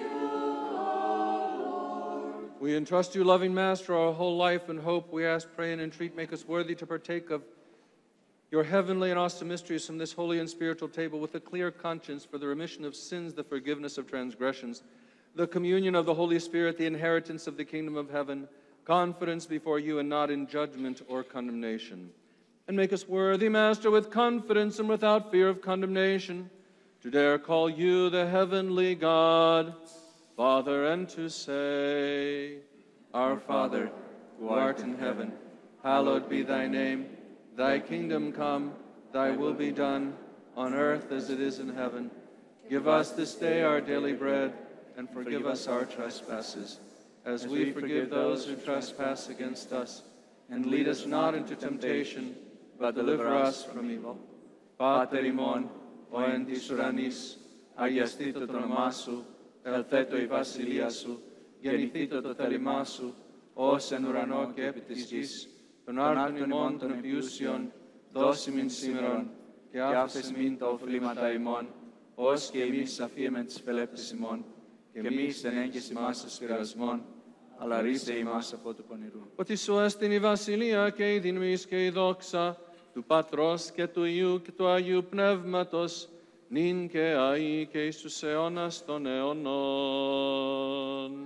We entrust you, loving Master, our whole life and hope. We ask, pray, and entreat, make us worthy to partake of your heavenly and awesome mysteries from this holy and spiritual table with a clear conscience for the remission of sins, the forgiveness of transgressions, the communion of the Holy Spirit, the inheritance of the kingdom of heaven, confidence before you and not in judgment or condemnation. And make us worthy, Master, with confidence and without fear of condemnation, to dare call you the heavenly God, Father, and to say, Our Father, who art in heaven, hallowed be thy name. Thy kingdom come, thy will be done, on earth as it is in heaven. Give us this day our daily bread, and forgive us our trespasses, as we forgive those who trespass against us. And lead us not into temptation, but deliver us from evil. Pater imon, o en tis uranis, agestito to noma su, eltheto η βασιλεία σου, γεννηθήτω το θέλημά σου, ως εν ουρανό και επί της γης, τον άρτον ημών των επιούσιων, δώσει μην σήμερον, και άφες μην τα οφλήματα ημών, ως και εμείς αφίεμεν τις πελέπτες ημών, και εμείς εν έγκες ημάς εις πειρασμών, αλλά ρίσε ημάς από του πονηρού. Ότι σου έστειν η βασιλεία και η δύναμις και η δόξα, του Πατρός και του Υιού και του Αγίου Πνεύματος, νυν και αεί και εις τους αιώνας των αιώνων.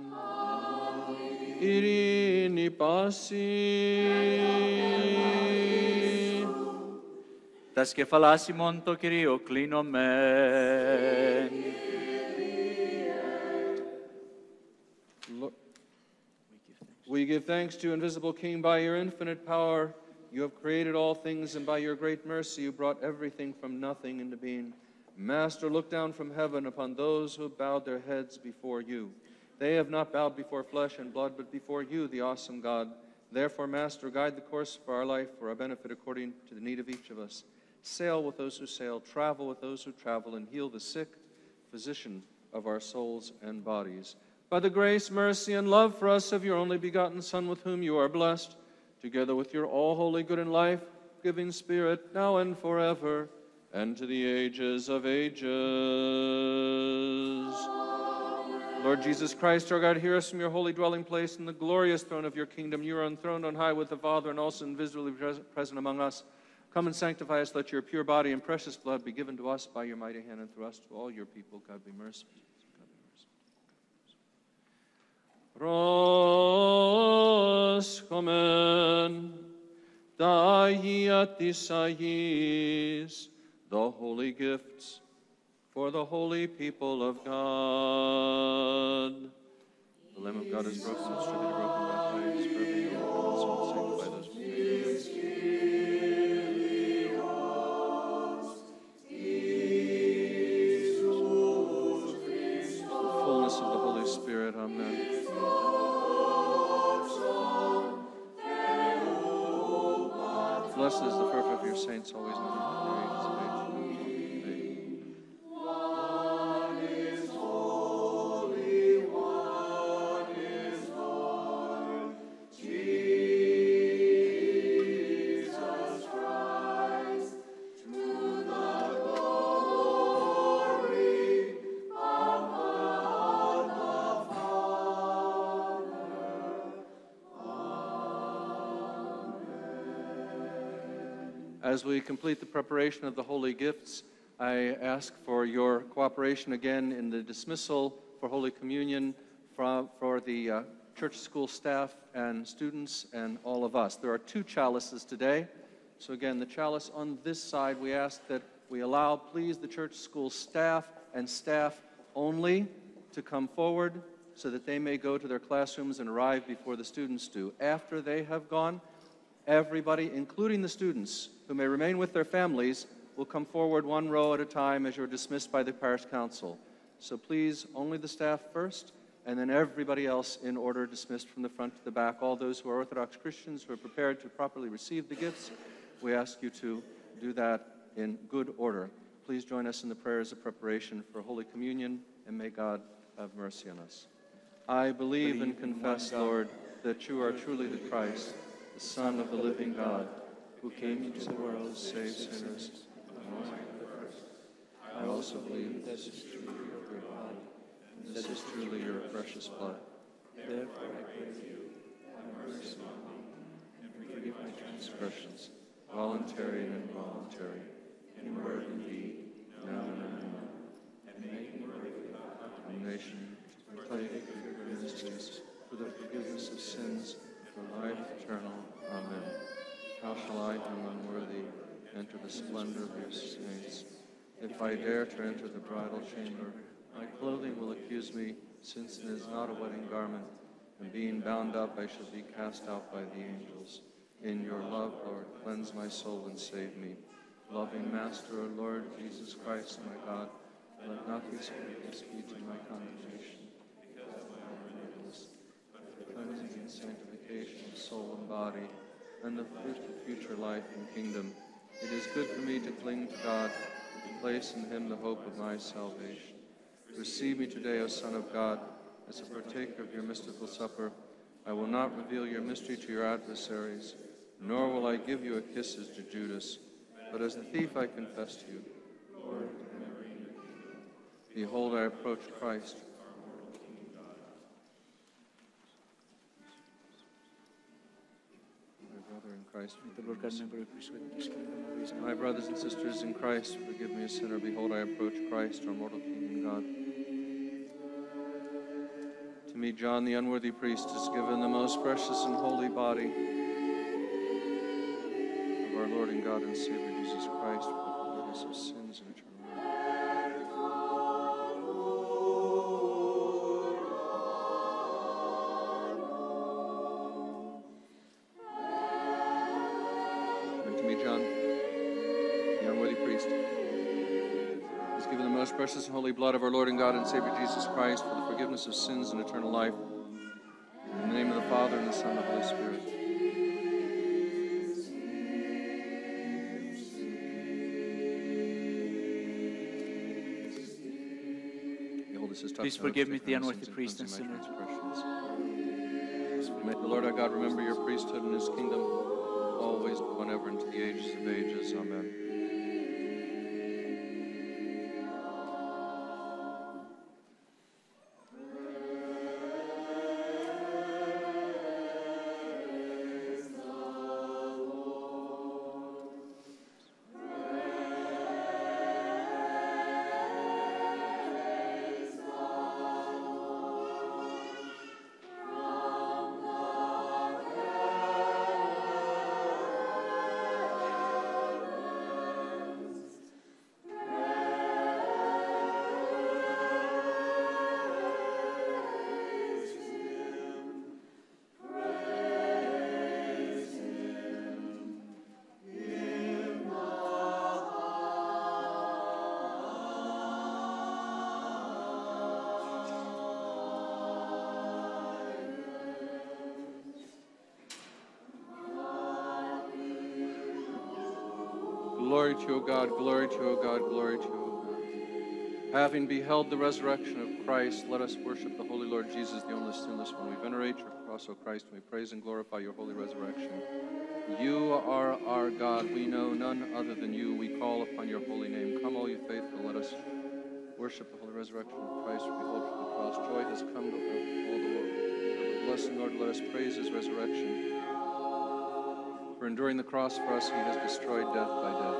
Ειρήνη πάση. Τα σκεφαλάς ημών το Κυρίο κλείνομεν. We give thanks to you, invisible King, by your infinite power. You have created all things, and by your great mercy you brought everything from nothing into being. Master, look down from heaven upon those who have bowed their heads before you. They have not bowed before flesh and blood, but before you, the awesome God. Therefore, Master, guide the course of our life for our benefit according to the need of each of us. Sail with those who sail, travel with those who travel, and heal the sick, physician of our souls and bodies. By the grace, mercy, and love for us of your only begotten Son, with whom you are blessed, together with your all-holy, good, and life-giving Spirit, now and forever, and to the ages of ages. Amen. Lord Jesus Christ, our God, hear us from your holy dwelling place in the glorious throne of your kingdom. You are enthroned on high with the Father and also invisibly present among us. Come and sanctify us. Let your pure body and precious blood be given to us by your mighty hand and through us to all your people. God be merciful. Roscomen, Daiatis Ais, the holy gifts for the holy people of God. The Lamb of God is broken, distributed, broken, baptized, fervent, and sanctify those who the fullness of the Holy Spirit. Amen. Blessed is the fruit of your saints, always known in the ages of age. One is holy, one is Lord, Jesus Christ, to the glory of God the Father. As we complete the preparation of the holy gifts, I ask for your cooperation again in the dismissal for Holy Communion for, for the uh, church school staff and students and all of us. There are two chalices today. So again, the chalice on this side, we ask that we allow, please, the church school staff and staff only to come forward so that they may go to their classrooms and arrive before the students do. After they have gone, everybody, including the students who may remain with their families, will come forward one row at a time as you're dismissed by the parish council. So please, only the staff first, and then everybody else in order, dismissed from the front to the back. All those who are Orthodox Christians who are prepared to properly receive the gifts, we ask you to do that in good order. Please join us in the prayers of preparation for Holy Communion, and may God have mercy on us. I believe, believe and confess, Lord, that you are truly the Christ, the Son of the living God, who came into the world to save sinners, and I am the first. I also believe that this is truly your great body, and this is truly your precious blood. Therefore I pray to you, have mercy on me, and forgive my transgressions, voluntary and involuntary, in word and deed, known and unknown, and make me worthy of condemnation to partake of your mysteries, for the forgiveness of sins, for life eternal. Amen. How shall I, who am unworthy, enter the splendor of your saints? If I dare to enter the bridal chamber, my clothing will accuse me, since it is not a wedding garment, and being bound up I shall be cast out by the angels. In your love, Lord, cleanse my soul and save me. Loving Master, O Lord Jesus Christ, my God, let nothing speak me to my condemnation, because of my own wickedness, but for cleansing and sanctification of soul and body, and the fruit of future life and kingdom. It is good for me to cling to God, and to place in him the hope of my salvation. Receive me today, O Son of God, as a partaker of your mystical supper. I will not reveal your mystery to your adversaries, nor will I give you a kiss as to Judas, but as the thief I confess to you. Lord, remember your kingdom. Behold, I approach Christ. Brother in Christ, my brothers and sisters in Christ, forgive me a sinner. Behold, I approach Christ, our mortal King and God. To me, John, the unworthy priest, has given the most precious and holy body of our Lord and God and Savior Jesus Christ for the forgiveness of sins and eternal life. Precious and holy blood of our Lord and God and Savior Jesus Christ for the forgiveness of sins and eternal life. In the name of the Father, and the Son, and the Holy Spirit. Behold, this is Please forgive me, the unworthy priest and sinner. May the Lord our God remember your priesthood and his kingdom, always, whenever, into the ages of ages. Amen. Glory to you, O God, glory to you, O God, glory to you, O God. Having beheld the resurrection of Christ, let us worship the Holy Lord Jesus, the only sinless one. We venerate your cross, O Christ, and we praise and glorify your holy resurrection. You are our God. We know none other than you. We call upon your holy name. Come, all you faithful, let us worship the holy resurrection of Christ. Behold, from the cross, joy has come to all the world. Blessed Lord, let us praise his resurrection. For enduring the cross for us, he has destroyed death by death.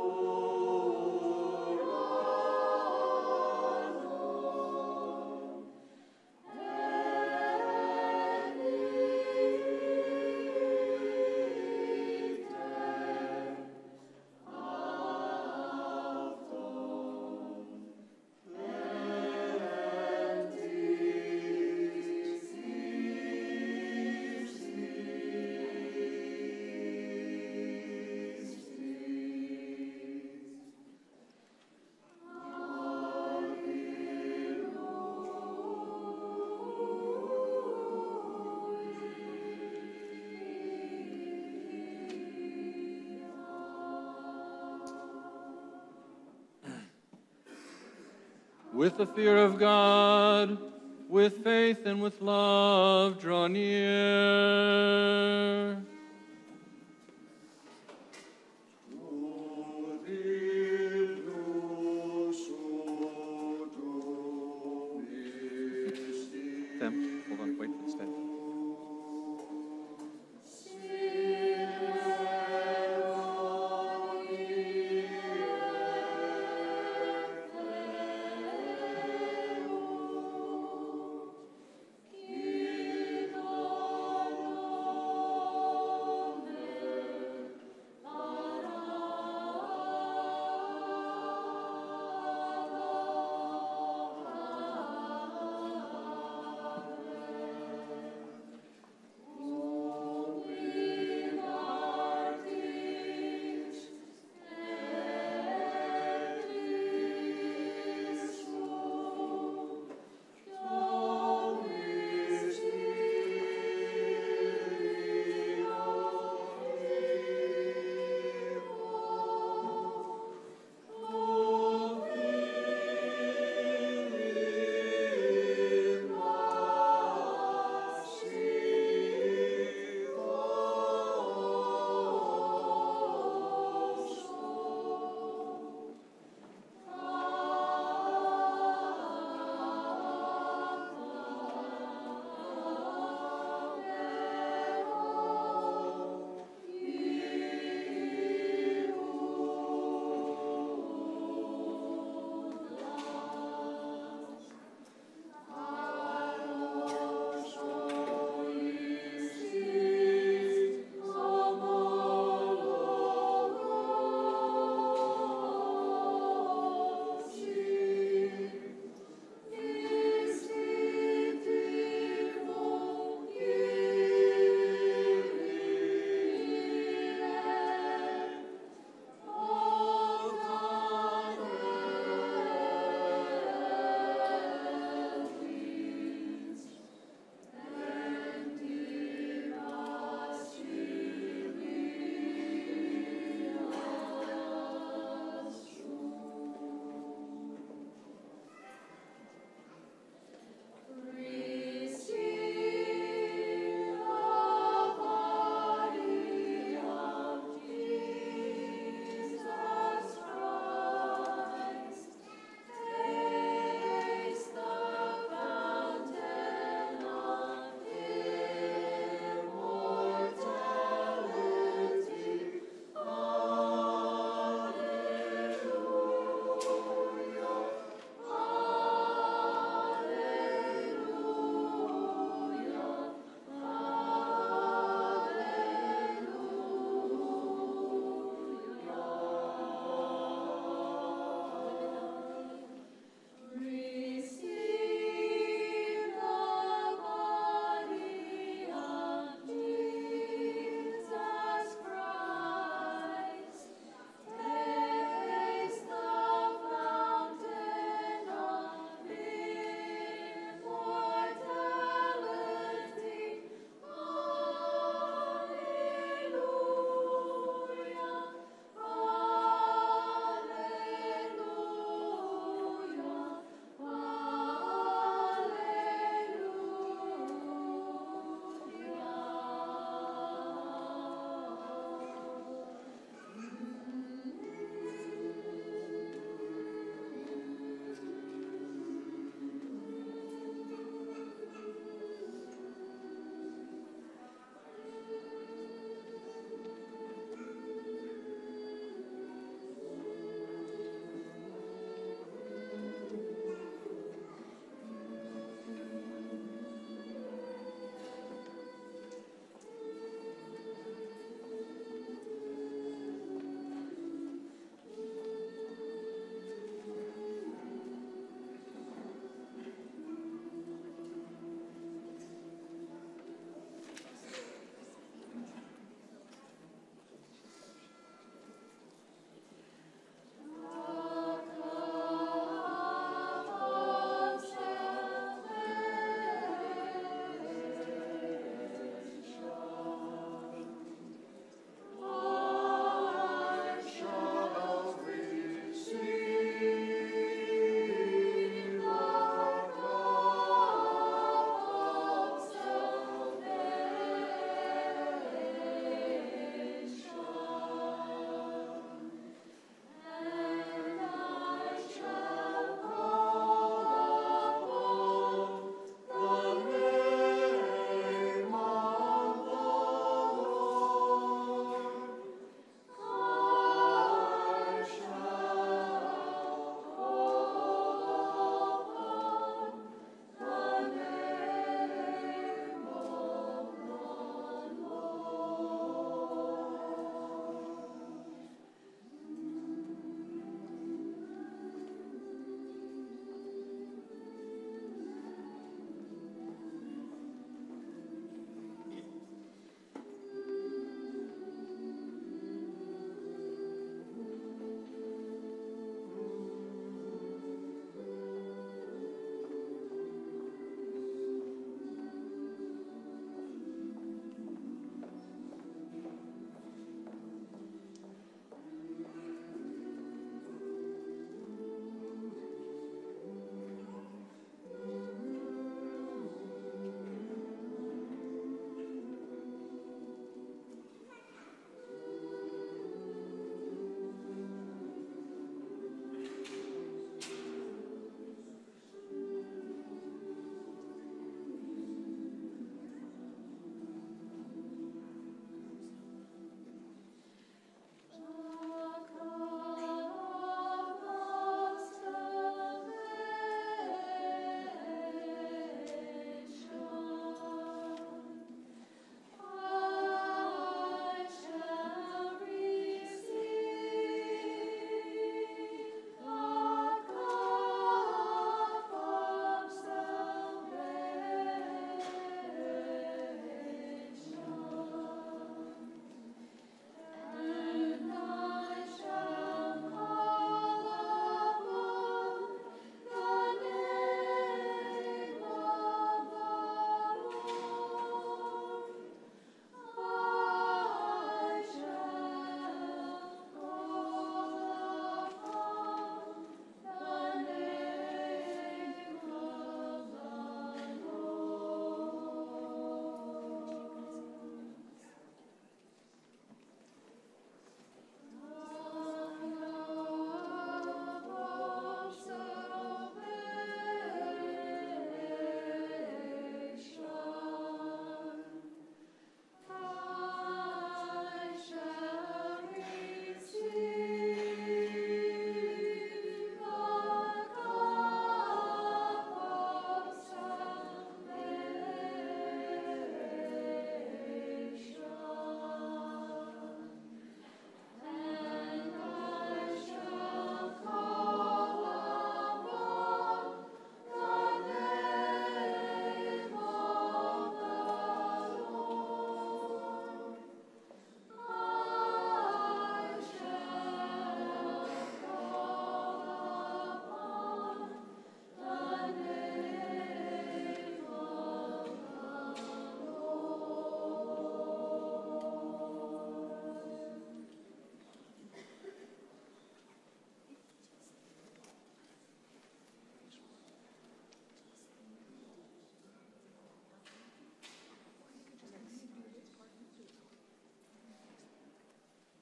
With the fear of God, with faith and with love, draw near.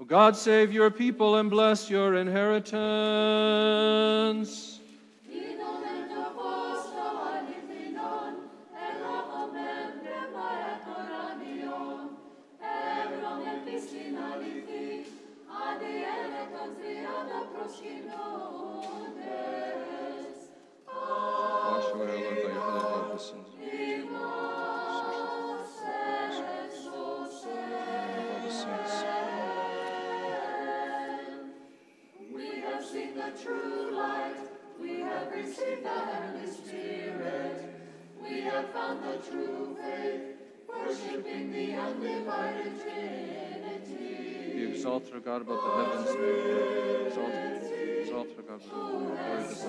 God save your people and bless your inheritance. Wash away, O Lord, by your holy love, the sins of all the saints. We have seen the true light. We have received the Holy Spirit. We have found the true faith, worshiping the undivided Trinity. Be exalted, O God, above the heavens. Exalted, exalted, O God, above the heavens.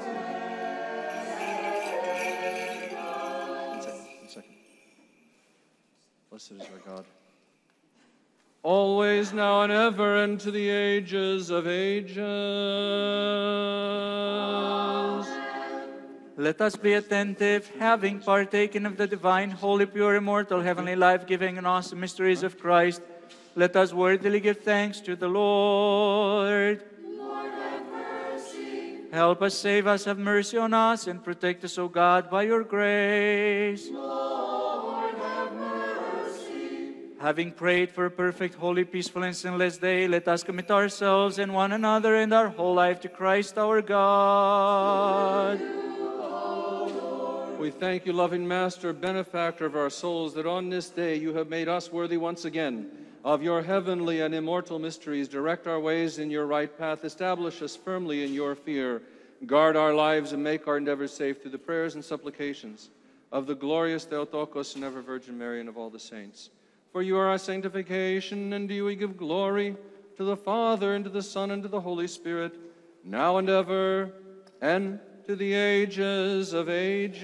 One second, one second. Blessed is our God. Always, now, and ever, and to the ages of ages. Let us be attentive, having partaken of the divine, holy, pure, immortal, heavenly, life-giving, and awesome mysteries of Christ. Let us worthily give thanks to the Lord. Lord, have mercy. Help us, save us, have mercy on us, and protect us, O God, by your grace. Lord, have mercy. Having prayed for a perfect, holy, peaceful, and sinless day, let us commit ourselves and one another and our whole life to Christ our God. We thank you, loving Master, benefactor of our souls, that on this day you have made us worthy once again of your heavenly and immortal mysteries. Direct our ways in your right path. Establish us firmly in your fear. Guard our lives and make our endeavors safe through the prayers and supplications of the glorious Theotokos and ever Virgin Mary and of all the saints. For you are our sanctification, and to you we give glory, to the Father, and to the Son, and to the Holy Spirit, now and ever, and to the ages of ages.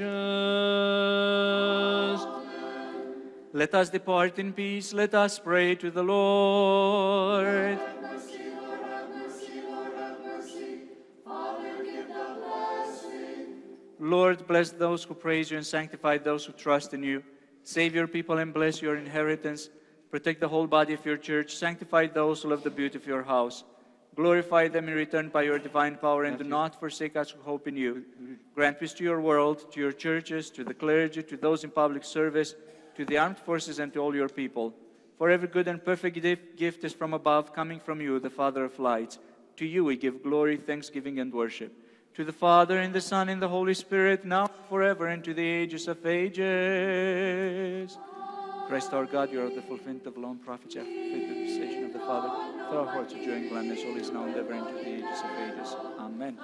Let us depart in peace. Let us pray to the Lord. Have mercy, Lord, have mercy, Lord, have mercy. Father, give the blessing. Lord, bless those who praise you and sanctify those who trust in you. Save your people and bless your inheritance. Protect the whole body of your church. Sanctify those who love the beauty of your house. Glorify them in return by your divine power, and do not forsake us who hope in you. Grant peace to your world, to your churches, to the clergy, to those in public service, to the armed forces, and to all your people. For every good and perfect gift is from above, coming from you, the Father of lights. To you we give glory, thanksgiving, and worship. To the Father, and the Son, and the Holy Spirit, now forever, and to the ages of ages. Christ our God, you are the fulfillment of the law and prophets, you have fulfilled the decision of the Father. Fill our hearts with joy and gladness, all is now and ever, and to the ages of ages. Amen.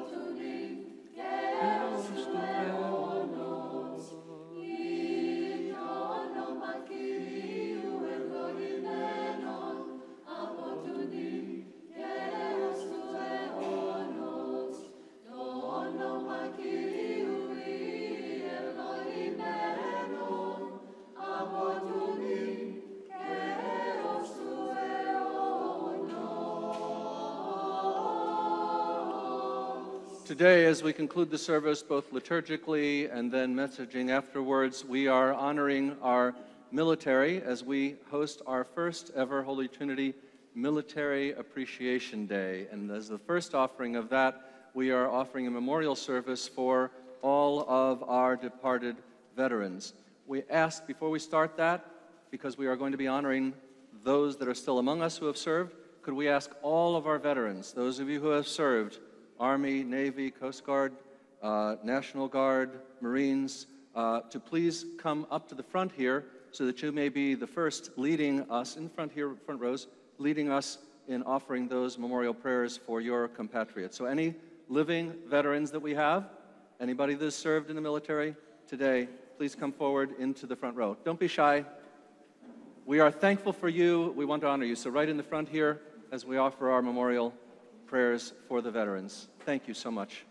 Today, as we conclude the service, both liturgically and then messaging afterwards, we are honoring our military as we host our first ever Holy Trinity Military Appreciation Day. And as the first offering of that, we are offering a memorial service for all of our departed veterans. We ask, before we start that, because we are going to be honoring those that are still among us who have served, could we ask all of our veterans, those of you who have served, Army, Navy, Coast Guard, uh, National Guard, Marines, uh, to please come up to the front here so that you may be the first leading us, in front here, front rows, leading us in offering those memorial prayers for your compatriots. So any living veterans that we have, anybody that has served in the military today, please come forward into the front row. Don't be shy. We are thankful for you. We want to honor you. So right in the front here as we offer our memorial prayers for the veterans. Thank you so much.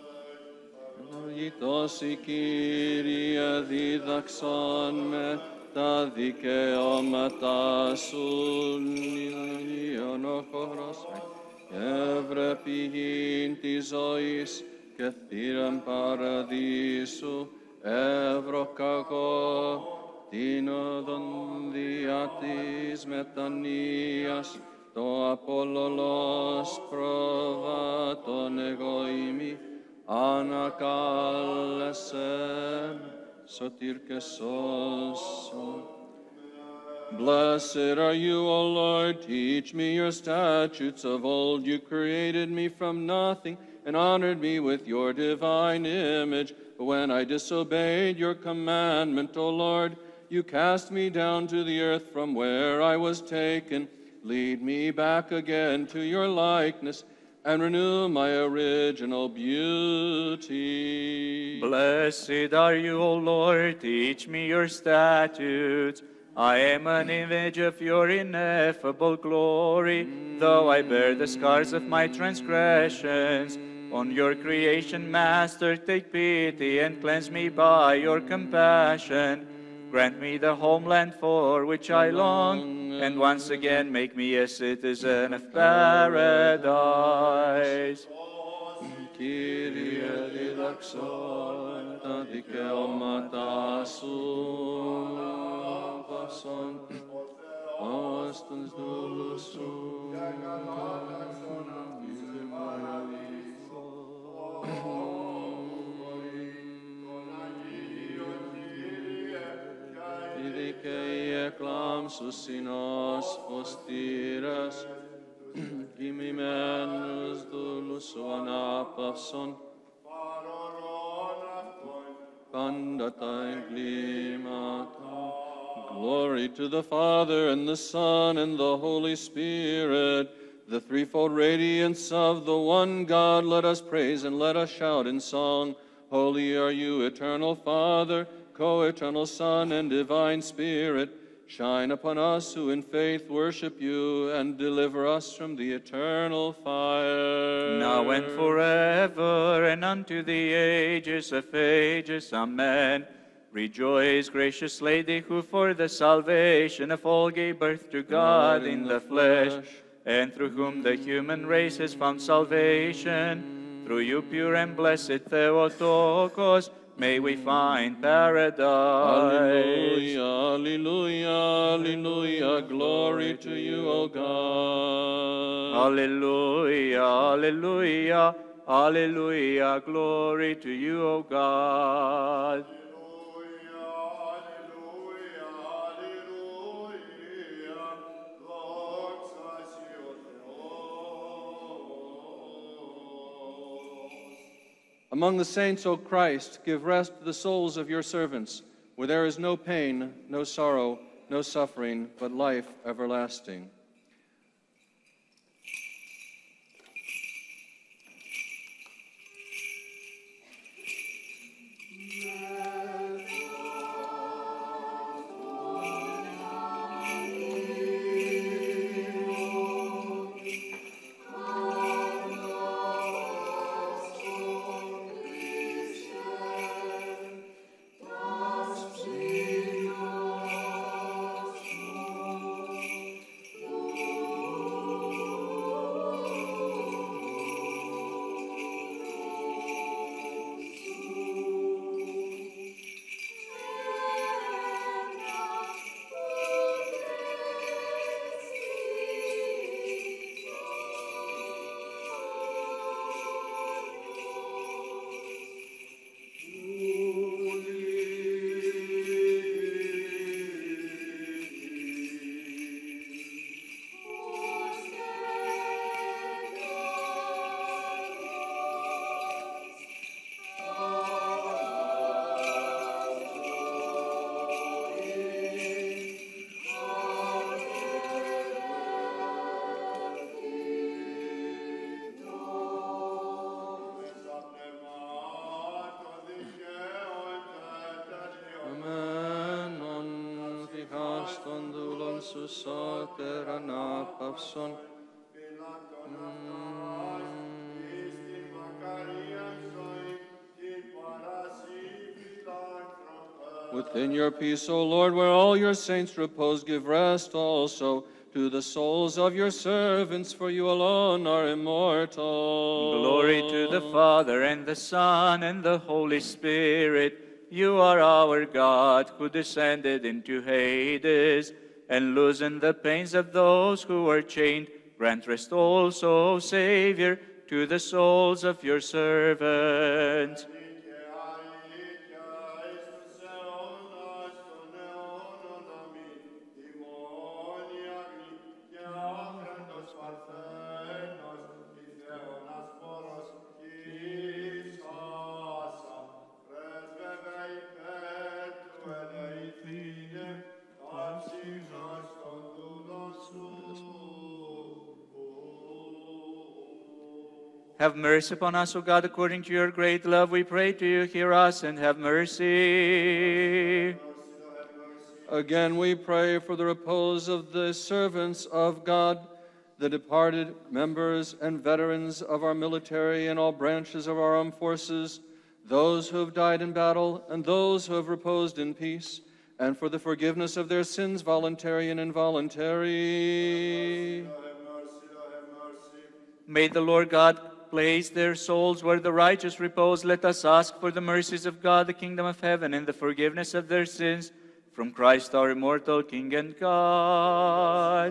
Tosi Kyrie didakson me, τα δικαιώματα σου νιονοχωρός ευρεπηγήν της ζωής και θύραν παραδείσου ευρωκαγώ την οδον δια της μετανοίας το απολολός προβάτων εγώ ημί ανακάλεσεν σωτήρ και σώσον. Blessed are you, O Lord, teach me your statutes. Of old you created me from nothing and honored me with your divine image. But when I disobeyed your commandment, O Lord, you cast me down to the earth from where I was taken. Lead me back again to your likeness and renew my original beauty. Blessed are you, O Lord, teach me your statutes. I am an image of your ineffable glory, though I bear the scars of my transgressions. On your creation, Master, take pity and cleanse me by your compassion. Grant me the homeland for which I long, and once again make me a citizen of paradise. Kyrie διδαξόν τα δικαιώματα σου βασόν ως τους δούλους σου οι δικαίοι εκλάμψους εινός φωστήρας κοιμημένους δούλους σου ανάπαυσον πάντα τα εγκλήματα. Glory to the Father, and the Son, and the Holy Spirit, the threefold radiance of the one God. Let us praise and let us shout in song. Holy are you, eternal Father, co-eternal Son, and divine Spirit. Shine upon us who in faith worship you, and deliver us from the eternal fire. Now and forever, and unto the ages of ages. Amen. Rejoice, gracious Lady, who for the salvation of all gave birth to God in the flesh, and through whom the human race has found salvation. Through you, pure and blessed Theotokos, may we find paradise. Alleluia, alleluia, alleluia, glory to you, O God. Alleluia, alleluia, alleluia, glory to you, O God. Among the saints, O Christ, give rest to the souls of your servants, where there is no pain, no sorrow, no suffering, but life everlasting. Σώτερ ανάπαυσον. Within your peace, O Lord, where all your saints repose, give rest also to the souls of your servants, for you alone are immortal. Glory to the Father, and the Son, and the Holy Spirit. You are our God, who descended into Hades, and loosened the pains of those who were chained. Grant rest also, Savior, to the souls of your servants. Have mercy upon us, O God, according to your great love. We pray to you, hear us, and have mercy. Again, we pray for the repose of the servants of God, the departed members and veterans of our military and all branches of our armed forces, those who have died in battle and those who have reposed in peace, and for the forgiveness of their sins, voluntary and involuntary. May the Lord God place their souls where the righteous repose. Let us ask for the mercies of God, the kingdom of heaven, and the forgiveness of their sins, from Christ our immortal King and God.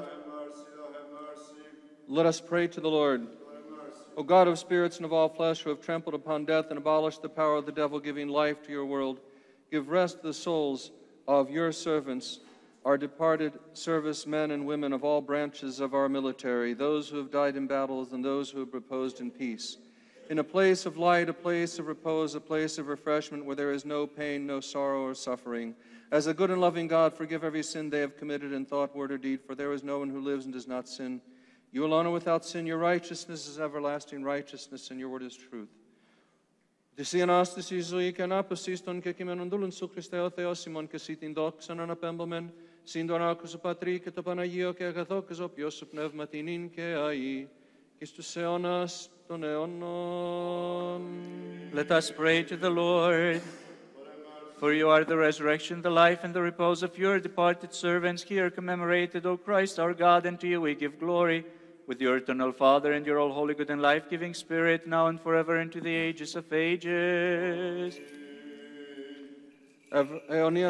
Let us pray to the Lord. O God of spirits and of all flesh, who have trampled upon death and abolished the power of the devil, giving life to your world, give rest to the souls of your servants, our departed servicemen and women of all branches of our military, those who have died in battles and those who have reposed in peace. In a place of light, a place of repose, a place of refreshment where there is no pain, no sorrow or suffering. As a good and loving God, forgive every sin they have committed in thought, word, or deed, for there is no one who lives and does not sin. You alone are without sin. Your righteousness is everlasting righteousness, and your word is truth. Disianas disizui kanapasiston kekimenondulun su Christeo theosimon kesitin doxan anapembomen, Sindonakus patri ke to Panagio ke agathokos opios pneumatinin ke ai, Christus eonas ton eonon. Let us pray to the Lord. For you are the resurrection, the life, and the repose of your departed servants here commemorated, O Christ our God, and to you we give glory, with your eternal Father and your all holy, good, and life-giving Spirit, now and forever, into the ages of ages. May your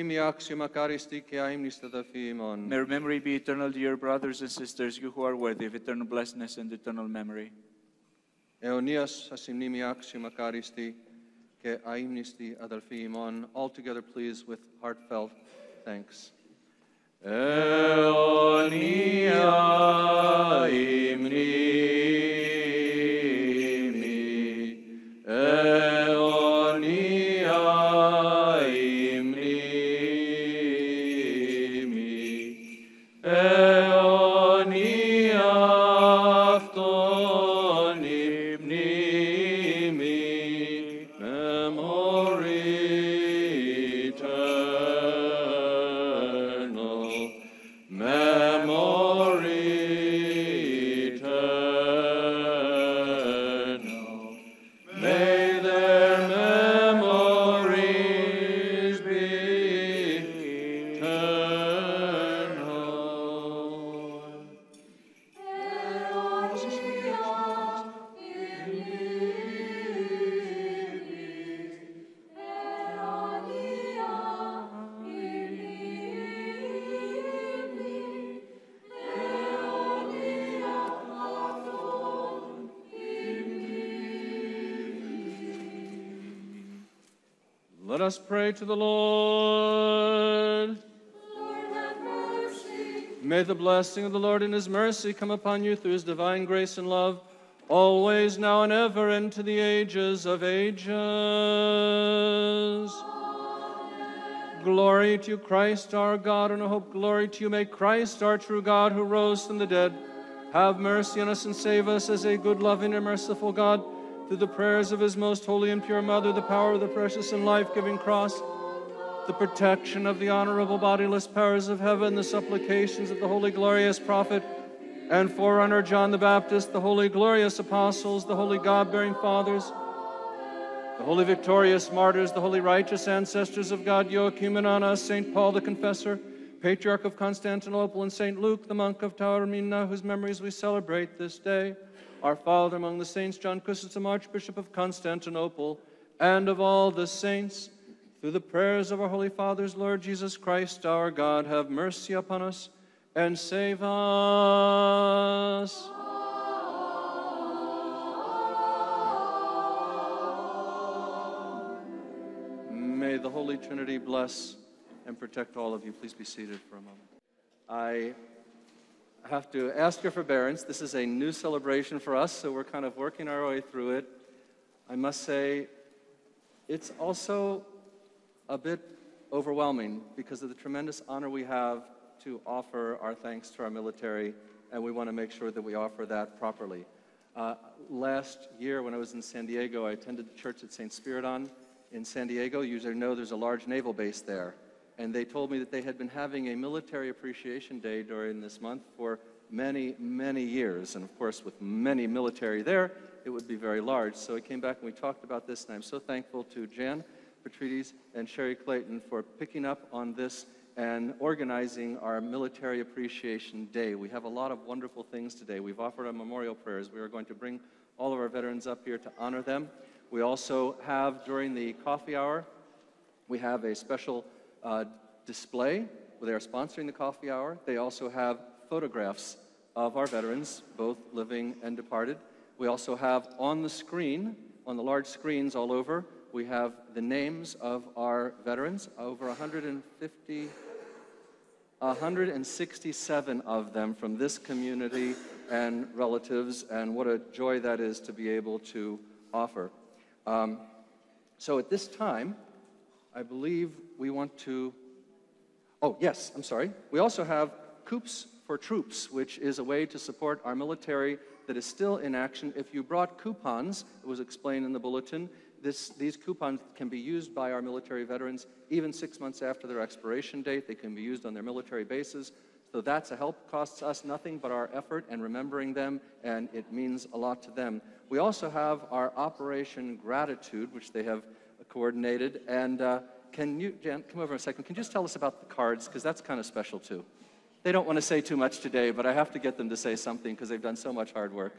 memory be eternal, dear brothers and sisters, you who are worthy of eternal blessedness and eternal memory. All together, please, with heartfelt thanks. Eonia imnimi, Eonia imnimi, Eonia afton imnimi, memory eternal, memory eternal. May their memories be eternal. Let us pray to the Lord. Lord, have mercy. May the blessing of the Lord and his mercy come upon you through his divine grace and love, always, now, and ever, and to the ages of ages. Amen. Glory to you, Christ, our God, and I hope glory to you. May Christ, our true God, who rose from the dead, have mercy on us and save us as a good, loving, and merciful God, through the prayers of his most holy and pure Mother, the power of the precious and life-giving cross, the protection of the honorable bodiless powers of heaven, the supplications of the holy glorious prophet and forerunner John the Baptist, the holy glorious apostles, the holy God-bearing fathers, the holy victorious martyrs, the holy righteous ancestors of God, Joachim and Anna, Saint Paul the Confessor, Patriarch of Constantinople, and Saint Luke, the monk of Taormina, whose memories we celebrate this day, our Father among the saints, John Chrysostom, Archbishop of Constantinople, and of all the saints, through the prayers of our holy fathers, Lord Jesus Christ, our God, have mercy upon us and save us. May the Holy Trinity bless and protect all of you. Please be seated for a moment. I have to ask your forbearance. This is a new celebration for us, so we're kind of working our way through it. I must say, it's also a bit overwhelming because of the tremendous honor we have to offer our thanks to our military, and we want to make sure that we offer that properly. Uh, last year when I was in San Diego, I attended the church at Saint Spiridon in San Diego. You usually know there's a large naval base there, and they told me that they had been having a military appreciation day during this month for many, many years, and of course with many military there, it would be very large. So I came back and we talked about this, and I'm so thankful to Jan Petrides and Sherry Clayton for picking up on this and organizing our Military Appreciation Day. We have a lot of wonderful things today. We've offered our memorial prayers. We are going to bring all of our veterans up here to honor them. We also have, during the coffee hour, we have a special uh, display where they are sponsoring the coffee hour. They also have photographs of our veterans, both living and departed. We also have on the screen, on the large screens all over, we have the names of our veterans, over one hundred fifty, one hundred sixty-seven of them from this community and relatives, and what a joy that is to be able to offer. Um, so at this time, I believe we want to, oh yes, I'm sorry. We also have Coops for Troops, which is a way to support our military that is still in action. If you brought coupons, it was explained in the bulletin, This, these coupons can be used by our military veterans even six months after their expiration date. They can be used on their military bases. So that's a help. Costs us nothing but our effort and remembering them, and it means a lot to them. We also have our Operation Gratitude, which they have coordinated. And uh, can you, Jan, come over a second. Can you just tell us about the cards? Because that's kind of special, too. They don't want to say too much today, but I have to get them to say something because they've done so much hard work.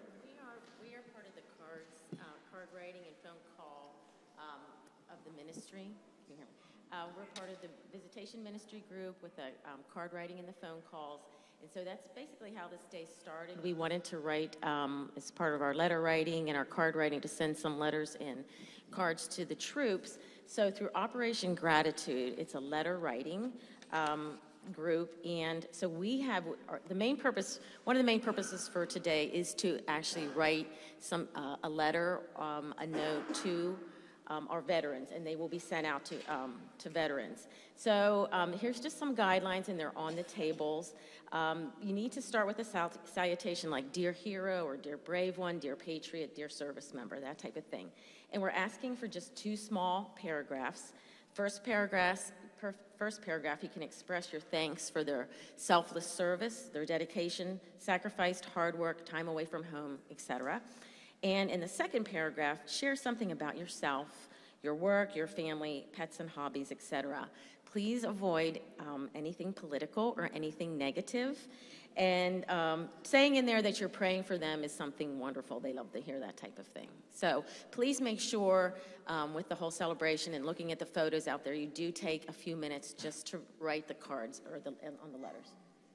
Ministry. Uh, we're part of the visitation ministry group with the um, card writing and the phone calls. And so that's basically how this day started. We wanted to write, um, as part of our letter writing and our card writing, to send some letters and cards to the troops. So through Operation Gratitude, it's a letter writing um, group. And so we have, our, the main purpose, one of the main purposes for today is to actually write some uh, a letter, um, a note to Um, our veterans, and they will be sent out to, um, to veterans. So um, here's just some guidelines, and they're on the tables. Um, you need to start with a sal salutation like Dear Hero or Dear Brave One, Dear Patriot, Dear Service Member, that type of thing. And we're asking for just two small paragraphs. First paragraph, per, first paragraph, you can express your thanks for their selfless service, their dedication, sacrificed hard work, time away from home, et cetera. And in the second paragraph, share something about yourself, your work, your family, pets and hobbies, et cetera. Please avoid um, anything political or anything negative. And um, saying in there that you're praying for them is something wonderful. They love to hear that type of thing. So please make sure um, with the whole celebration and looking at the photos out there, you do take a few minutes just to write the cards or the, on the letters.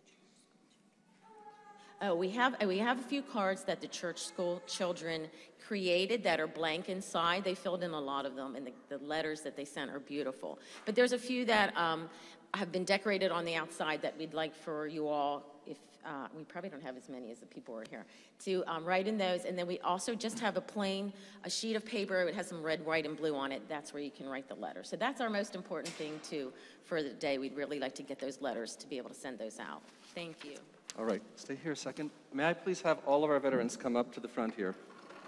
Oh, we have, we have a few cards that the church school children created that are blank inside. They filled in a lot of them, and the, the letters that they sent are beautiful. But there's a few that um, have been decorated on the outside that we'd like for you all, if uh, we probably don't have as many as the people who are here, to um, write in those. And then we also just have a plain, a sheet of paper. It has some red, white, and blue on it. That's where you can write the letter. So that's our most important thing, too, for the day. We'd really like to get those letters to be able to send those out. Thank you. All right, stay here a second. May I please have all of our veterans come up to the front here?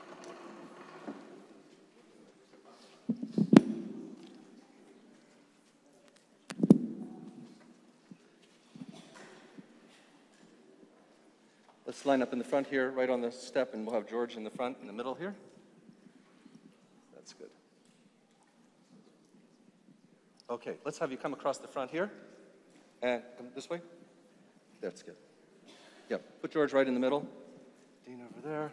Let's line up in the front here, right on the step, and we'll have George in the front, in the middle here. That's good. Okay, let's have you come across the front here. And come this way. That's good. Yep, put George right in the middle. Dean over there.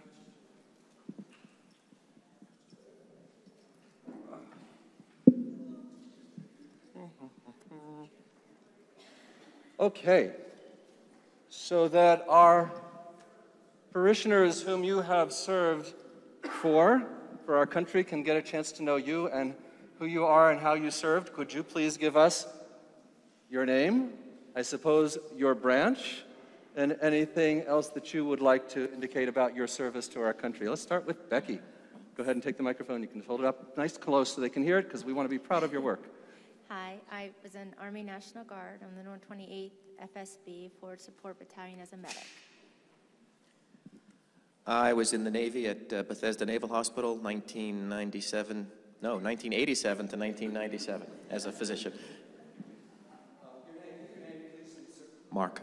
Okay, so that our parishioners whom you have served for, for our country, can get a chance to know you and who you are and how you served, could you please give us your name, I suppose your branch, and anything else that you would like to indicate about your service to our country? Let's start with Becky. Go ahead and take the microphone. You can hold it up nice close so they can hear it, because we want to be proud of your work. Hi, I was in Army National Guard. I'm the North twenty-eighth F S B Forward Support Battalion as a medic. I was in the Navy at uh, Bethesda Naval Hospital, nineteen ninety-seven, no, nineteen eighty-seven to nineteen ninety-seven, as a physician. Mark.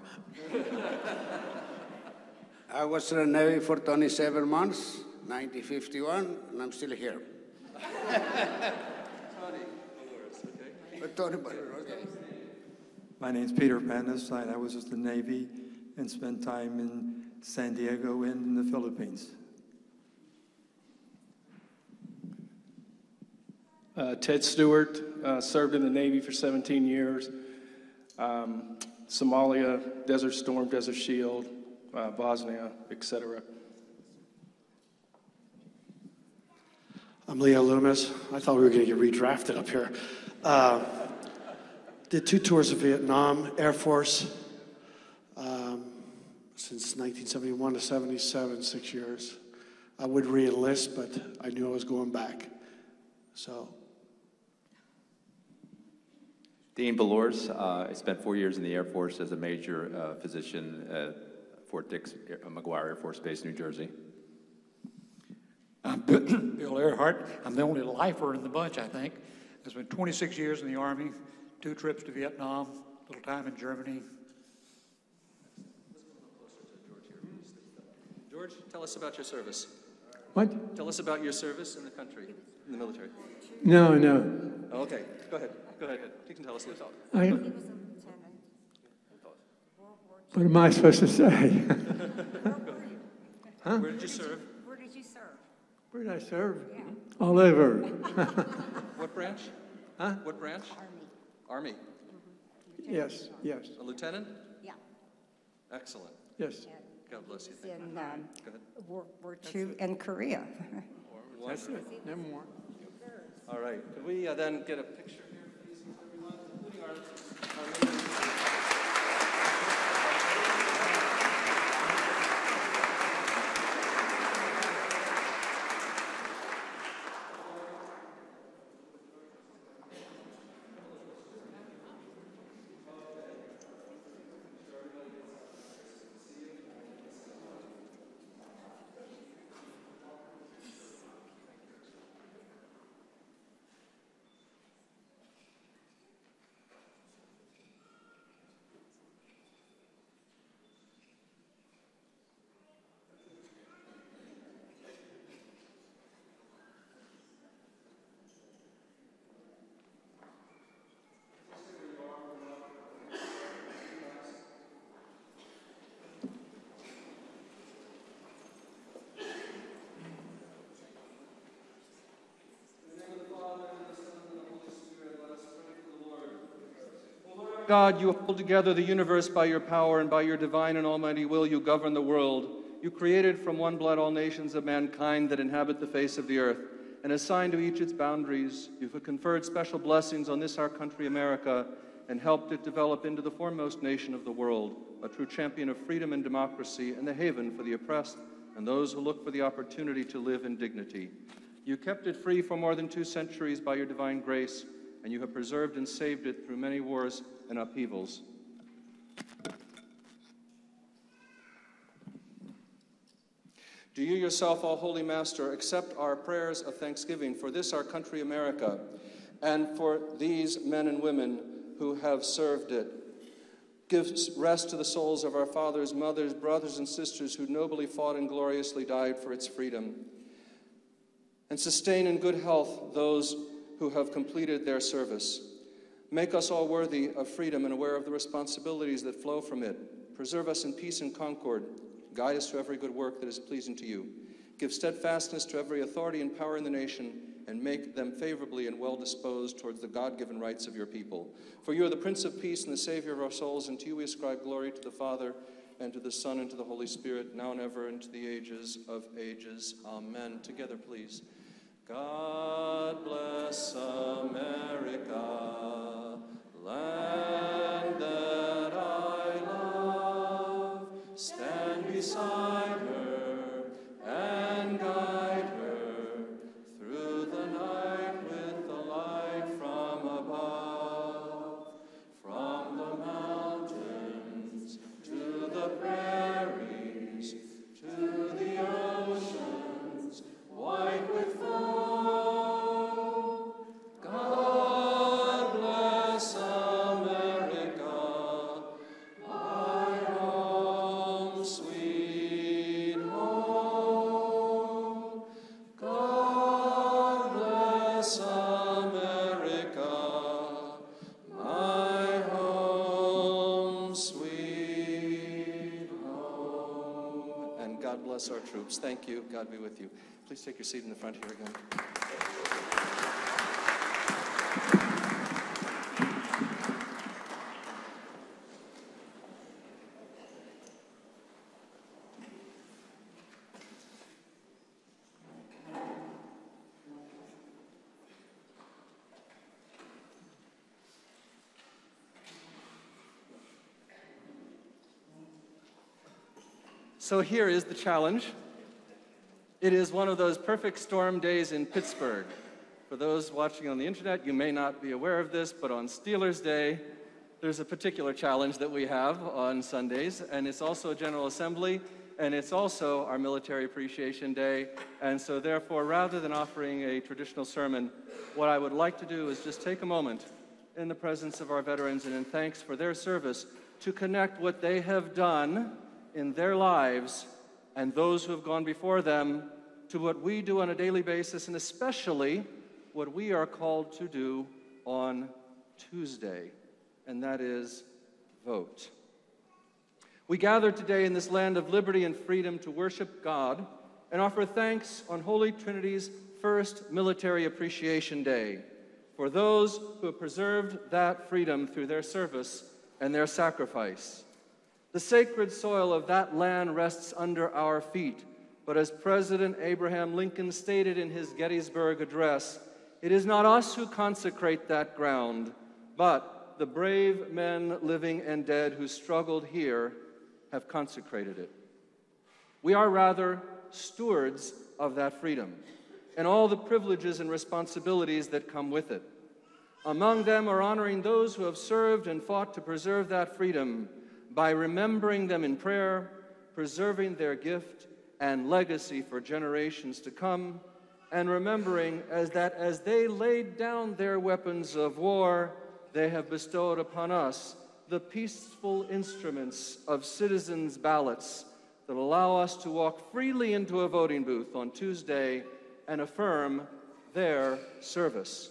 I was in the Navy for twenty-seven months, nineteen fifty-one, and I'm still here. Tony, okay. My name's Peter Pandis. I was in the Navy and spent time in San Diego and in the Philippines. Uh, Ted Stewart, uh, served in the Navy for seventeen years. Um, Somalia, Desert Storm, Desert Shield, uh, Bosnia, et cetera. I'm Leo Loomis. I thought we were going to get redrafted up here. Uh, did two tours of Vietnam, Air Force, um, since nineteen seventy-one to seventy-seven, six years. I would re-enlist, but I knew I was going back. So. Dean Belors, uh, I spent four years in the Air Force as a major uh, physician at Fort Dix, uh, McGuire Air Force Base, New Jersey. I'm Bill Earhart. I'm the only lifer in the bunch, I think. I spent twenty-six years in the Army, two trips to Vietnam, a little time in Germany. George, tell us about your service. What? Tell us about your service in the country, in the military. No, no. Oh, okay, go ahead. Go ahead. You can tell us. I, what am I supposed to say? Huh? Where did you serve? Where did you serve? Where did I serve? Yeah. All over. What branch? Huh? What branch? Army. Army. Yes, yes, A lieutenant? Yeah. Excellent. yes. God bless you. Thank you. In um, Go ahead. World War Two in Korea. That's it. Never more. All right. Could we uh, then get a picture here, please, everyone, including our, our members? God, you hold together the universe by your power, and by your divine and almighty will you govern the world. You created from one blood all nations of mankind that inhabit the face of the earth, and assigned to each its boundaries. You've conferred special blessings on this our country, America, and helped it develop into the foremost nation of the world, a true champion of freedom and democracy, and the haven for the oppressed and those who look for the opportunity to live in dignity. You kept it free for more than two centuries by your divine grace, and you have preserved and saved it through many wars and upheavals. Do you yourself, O Holy Master, accept our prayers of thanksgiving for this our country, America, and for these men and women who have served it. Give rest to the souls of our fathers, mothers, brothers, and sisters who nobly fought and gloriously died for its freedom. And sustain in good health those who have completed their service. Make us all worthy of freedom and aware of the responsibilities that flow from it. Preserve us in peace and concord. Guide us to every good work that is pleasing to you. Give steadfastness to every authority and power in the nation, and make them favorably and well disposed towards the God-given rights of your people. For you are the Prince of Peace and the Savior of our souls, and to you we ascribe glory, to the Father, and to the Son, and to the Holy Spirit, now and ever, and to the ages of ages. Amen. Together, please. God bless America, land that I love. Stand beside her and guide her through the night with the light from above. From the mountains to the prairies, to the oceans white with foam. God bless America, my home, sweet home. God bless America, my home, sweet home. And God bless our troops. Thank you. God be with you. Please take your seat in the front here again. So here is the challenge. It is one of those perfect storm days in Pittsburgh. For those watching on the internet, you may not be aware of this, but on Steelers Day, there's a particular challenge that we have on Sundays, and it's also a General Assembly, and it's also our Military Appreciation Day. And so therefore, rather than offering a traditional sermon, what I would like to do is just take a moment in the presence of our veterans and in thanks for their service to connect what they have done in their lives and those who have gone before them to what we do on a daily basis, and especially what we are called to do on Tuesday, and that is vote. We gather today in this land of liberty and freedom to worship God and offer thanks on Holy Trinity's first Military Appreciation Day for those who have preserved that freedom through their service and their sacrifice. The sacred soil of that land rests under our feet, but as President Abraham Lincoln stated in his Gettysburg Address, it is not us who consecrate that ground, but the brave men living and dead who struggled here have consecrated it. We are rather stewards of that freedom and all the privileges and responsibilities that come with it. Among them are honoring those who have served and fought to preserve that freedom by remembering them in prayer, preserving their gift and legacy for generations to come, and remembering as that as they laid down their weapons of war, they have bestowed upon us the peaceful instruments of citizens' ballots that allow us to walk freely into a voting booth on Tuesday and affirm their service.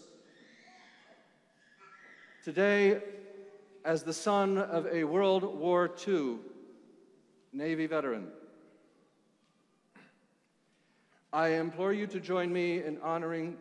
Today, as the son of a World War Two Navy veteran, I implore you to join me in honoring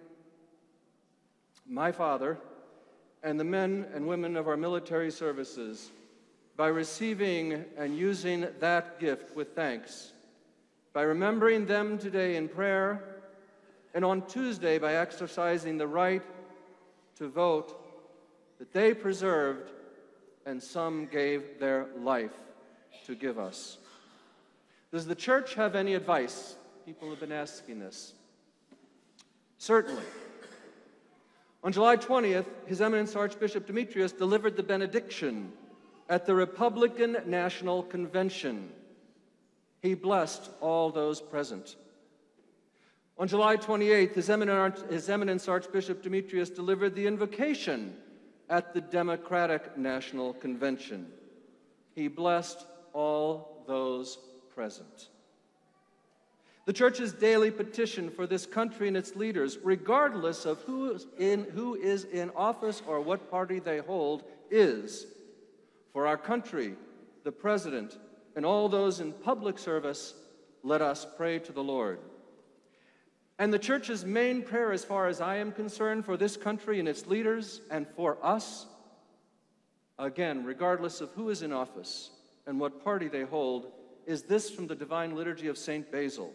my father and the men and women of our military services by receiving and using that gift with thanks, by remembering them today in prayer, and on Tuesday by exercising the right to vote that they preserved and some gave their life to give us. Does the church have any advice? People have been asking this. Certainly. On July twentieth, His Eminence Archbishop Demetrius delivered the benediction at the Republican National Convention. He blessed all those present. On July twenty-eighth, His Eminence Archbishop Demetrius delivered the invocation at the Democratic National Convention. He blessed all those present. The Church's daily petition for this country and its leaders, regardless of who is in, who is in office or what party they hold, is for our country, the President, and all those in public service, let us pray to the Lord. And the Church's main prayer, as far as I am concerned, for this country and its leaders and for us, again, regardless of who is in office and what party they hold, is this from the Divine Liturgy of Saint Basil.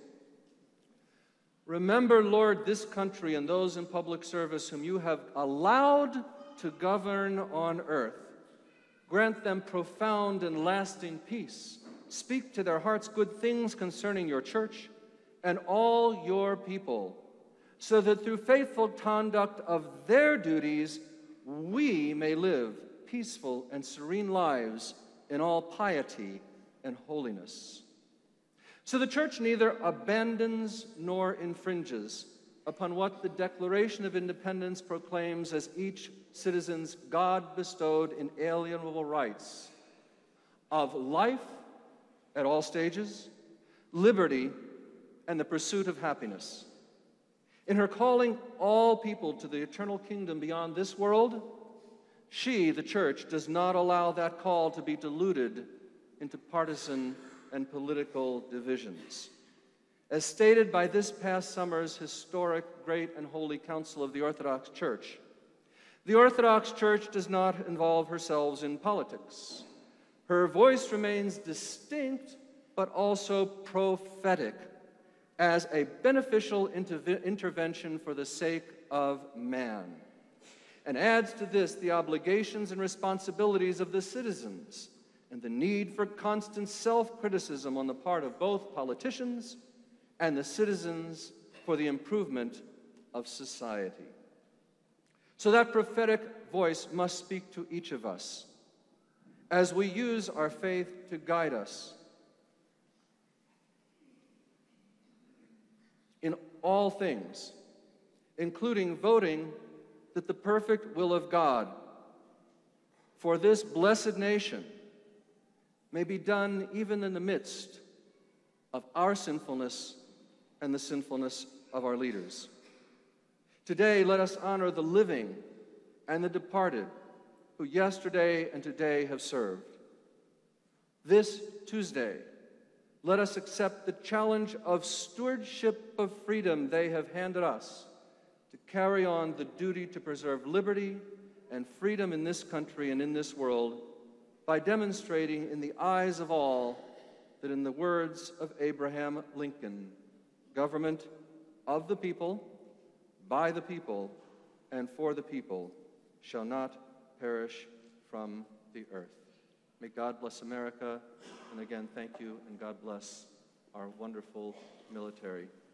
Remember, Lord, this country and those in public service whom you have allowed to govern on earth. Grant them profound and lasting peace. Speak to their hearts good things concerning your church and all your people, so that through faithful conduct of their duties, we may live peaceful and serene lives in all piety and holiness. So the Church neither abandons nor infringes upon what the Declaration of Independence proclaims as each citizen's God-bestowed inalienable rights of life at all stages, liberty, and the pursuit of happiness. In her calling all people to the eternal kingdom beyond this world, she, the Church, does not allow that call to be diluted into partisan and political divisions. As stated by this past summer's historic Great and Holy Council of the Orthodox Church, the Orthodox Church does not involve herself in politics. Her voice remains distinct, but also prophetic, as a beneficial interve- intervention for the sake of man, and adds to this the obligations and responsibilities of the citizens and the need for constant self-criticism on the part of both politicians and the citizens for the improvement of society. So that prophetic voice must speak to each of us as we use our faith to guide us in all things, including voting that the perfect will of God for this blessed nation may be done even in the midst of our sinfulness and the sinfulness of our leaders. Today, let us honor the living and the departed who yesterday and today have served. This Tuesday, let us accept the challenge of stewardship of freedom they have handed us to carry on the duty to preserve liberty and freedom in this country and in this world by demonstrating in the eyes of all that, in the words of Abraham Lincoln, government of the people, by the people, and for the people shall not perish from the earth. May God bless America, and again, thank you, and God bless our wonderful military.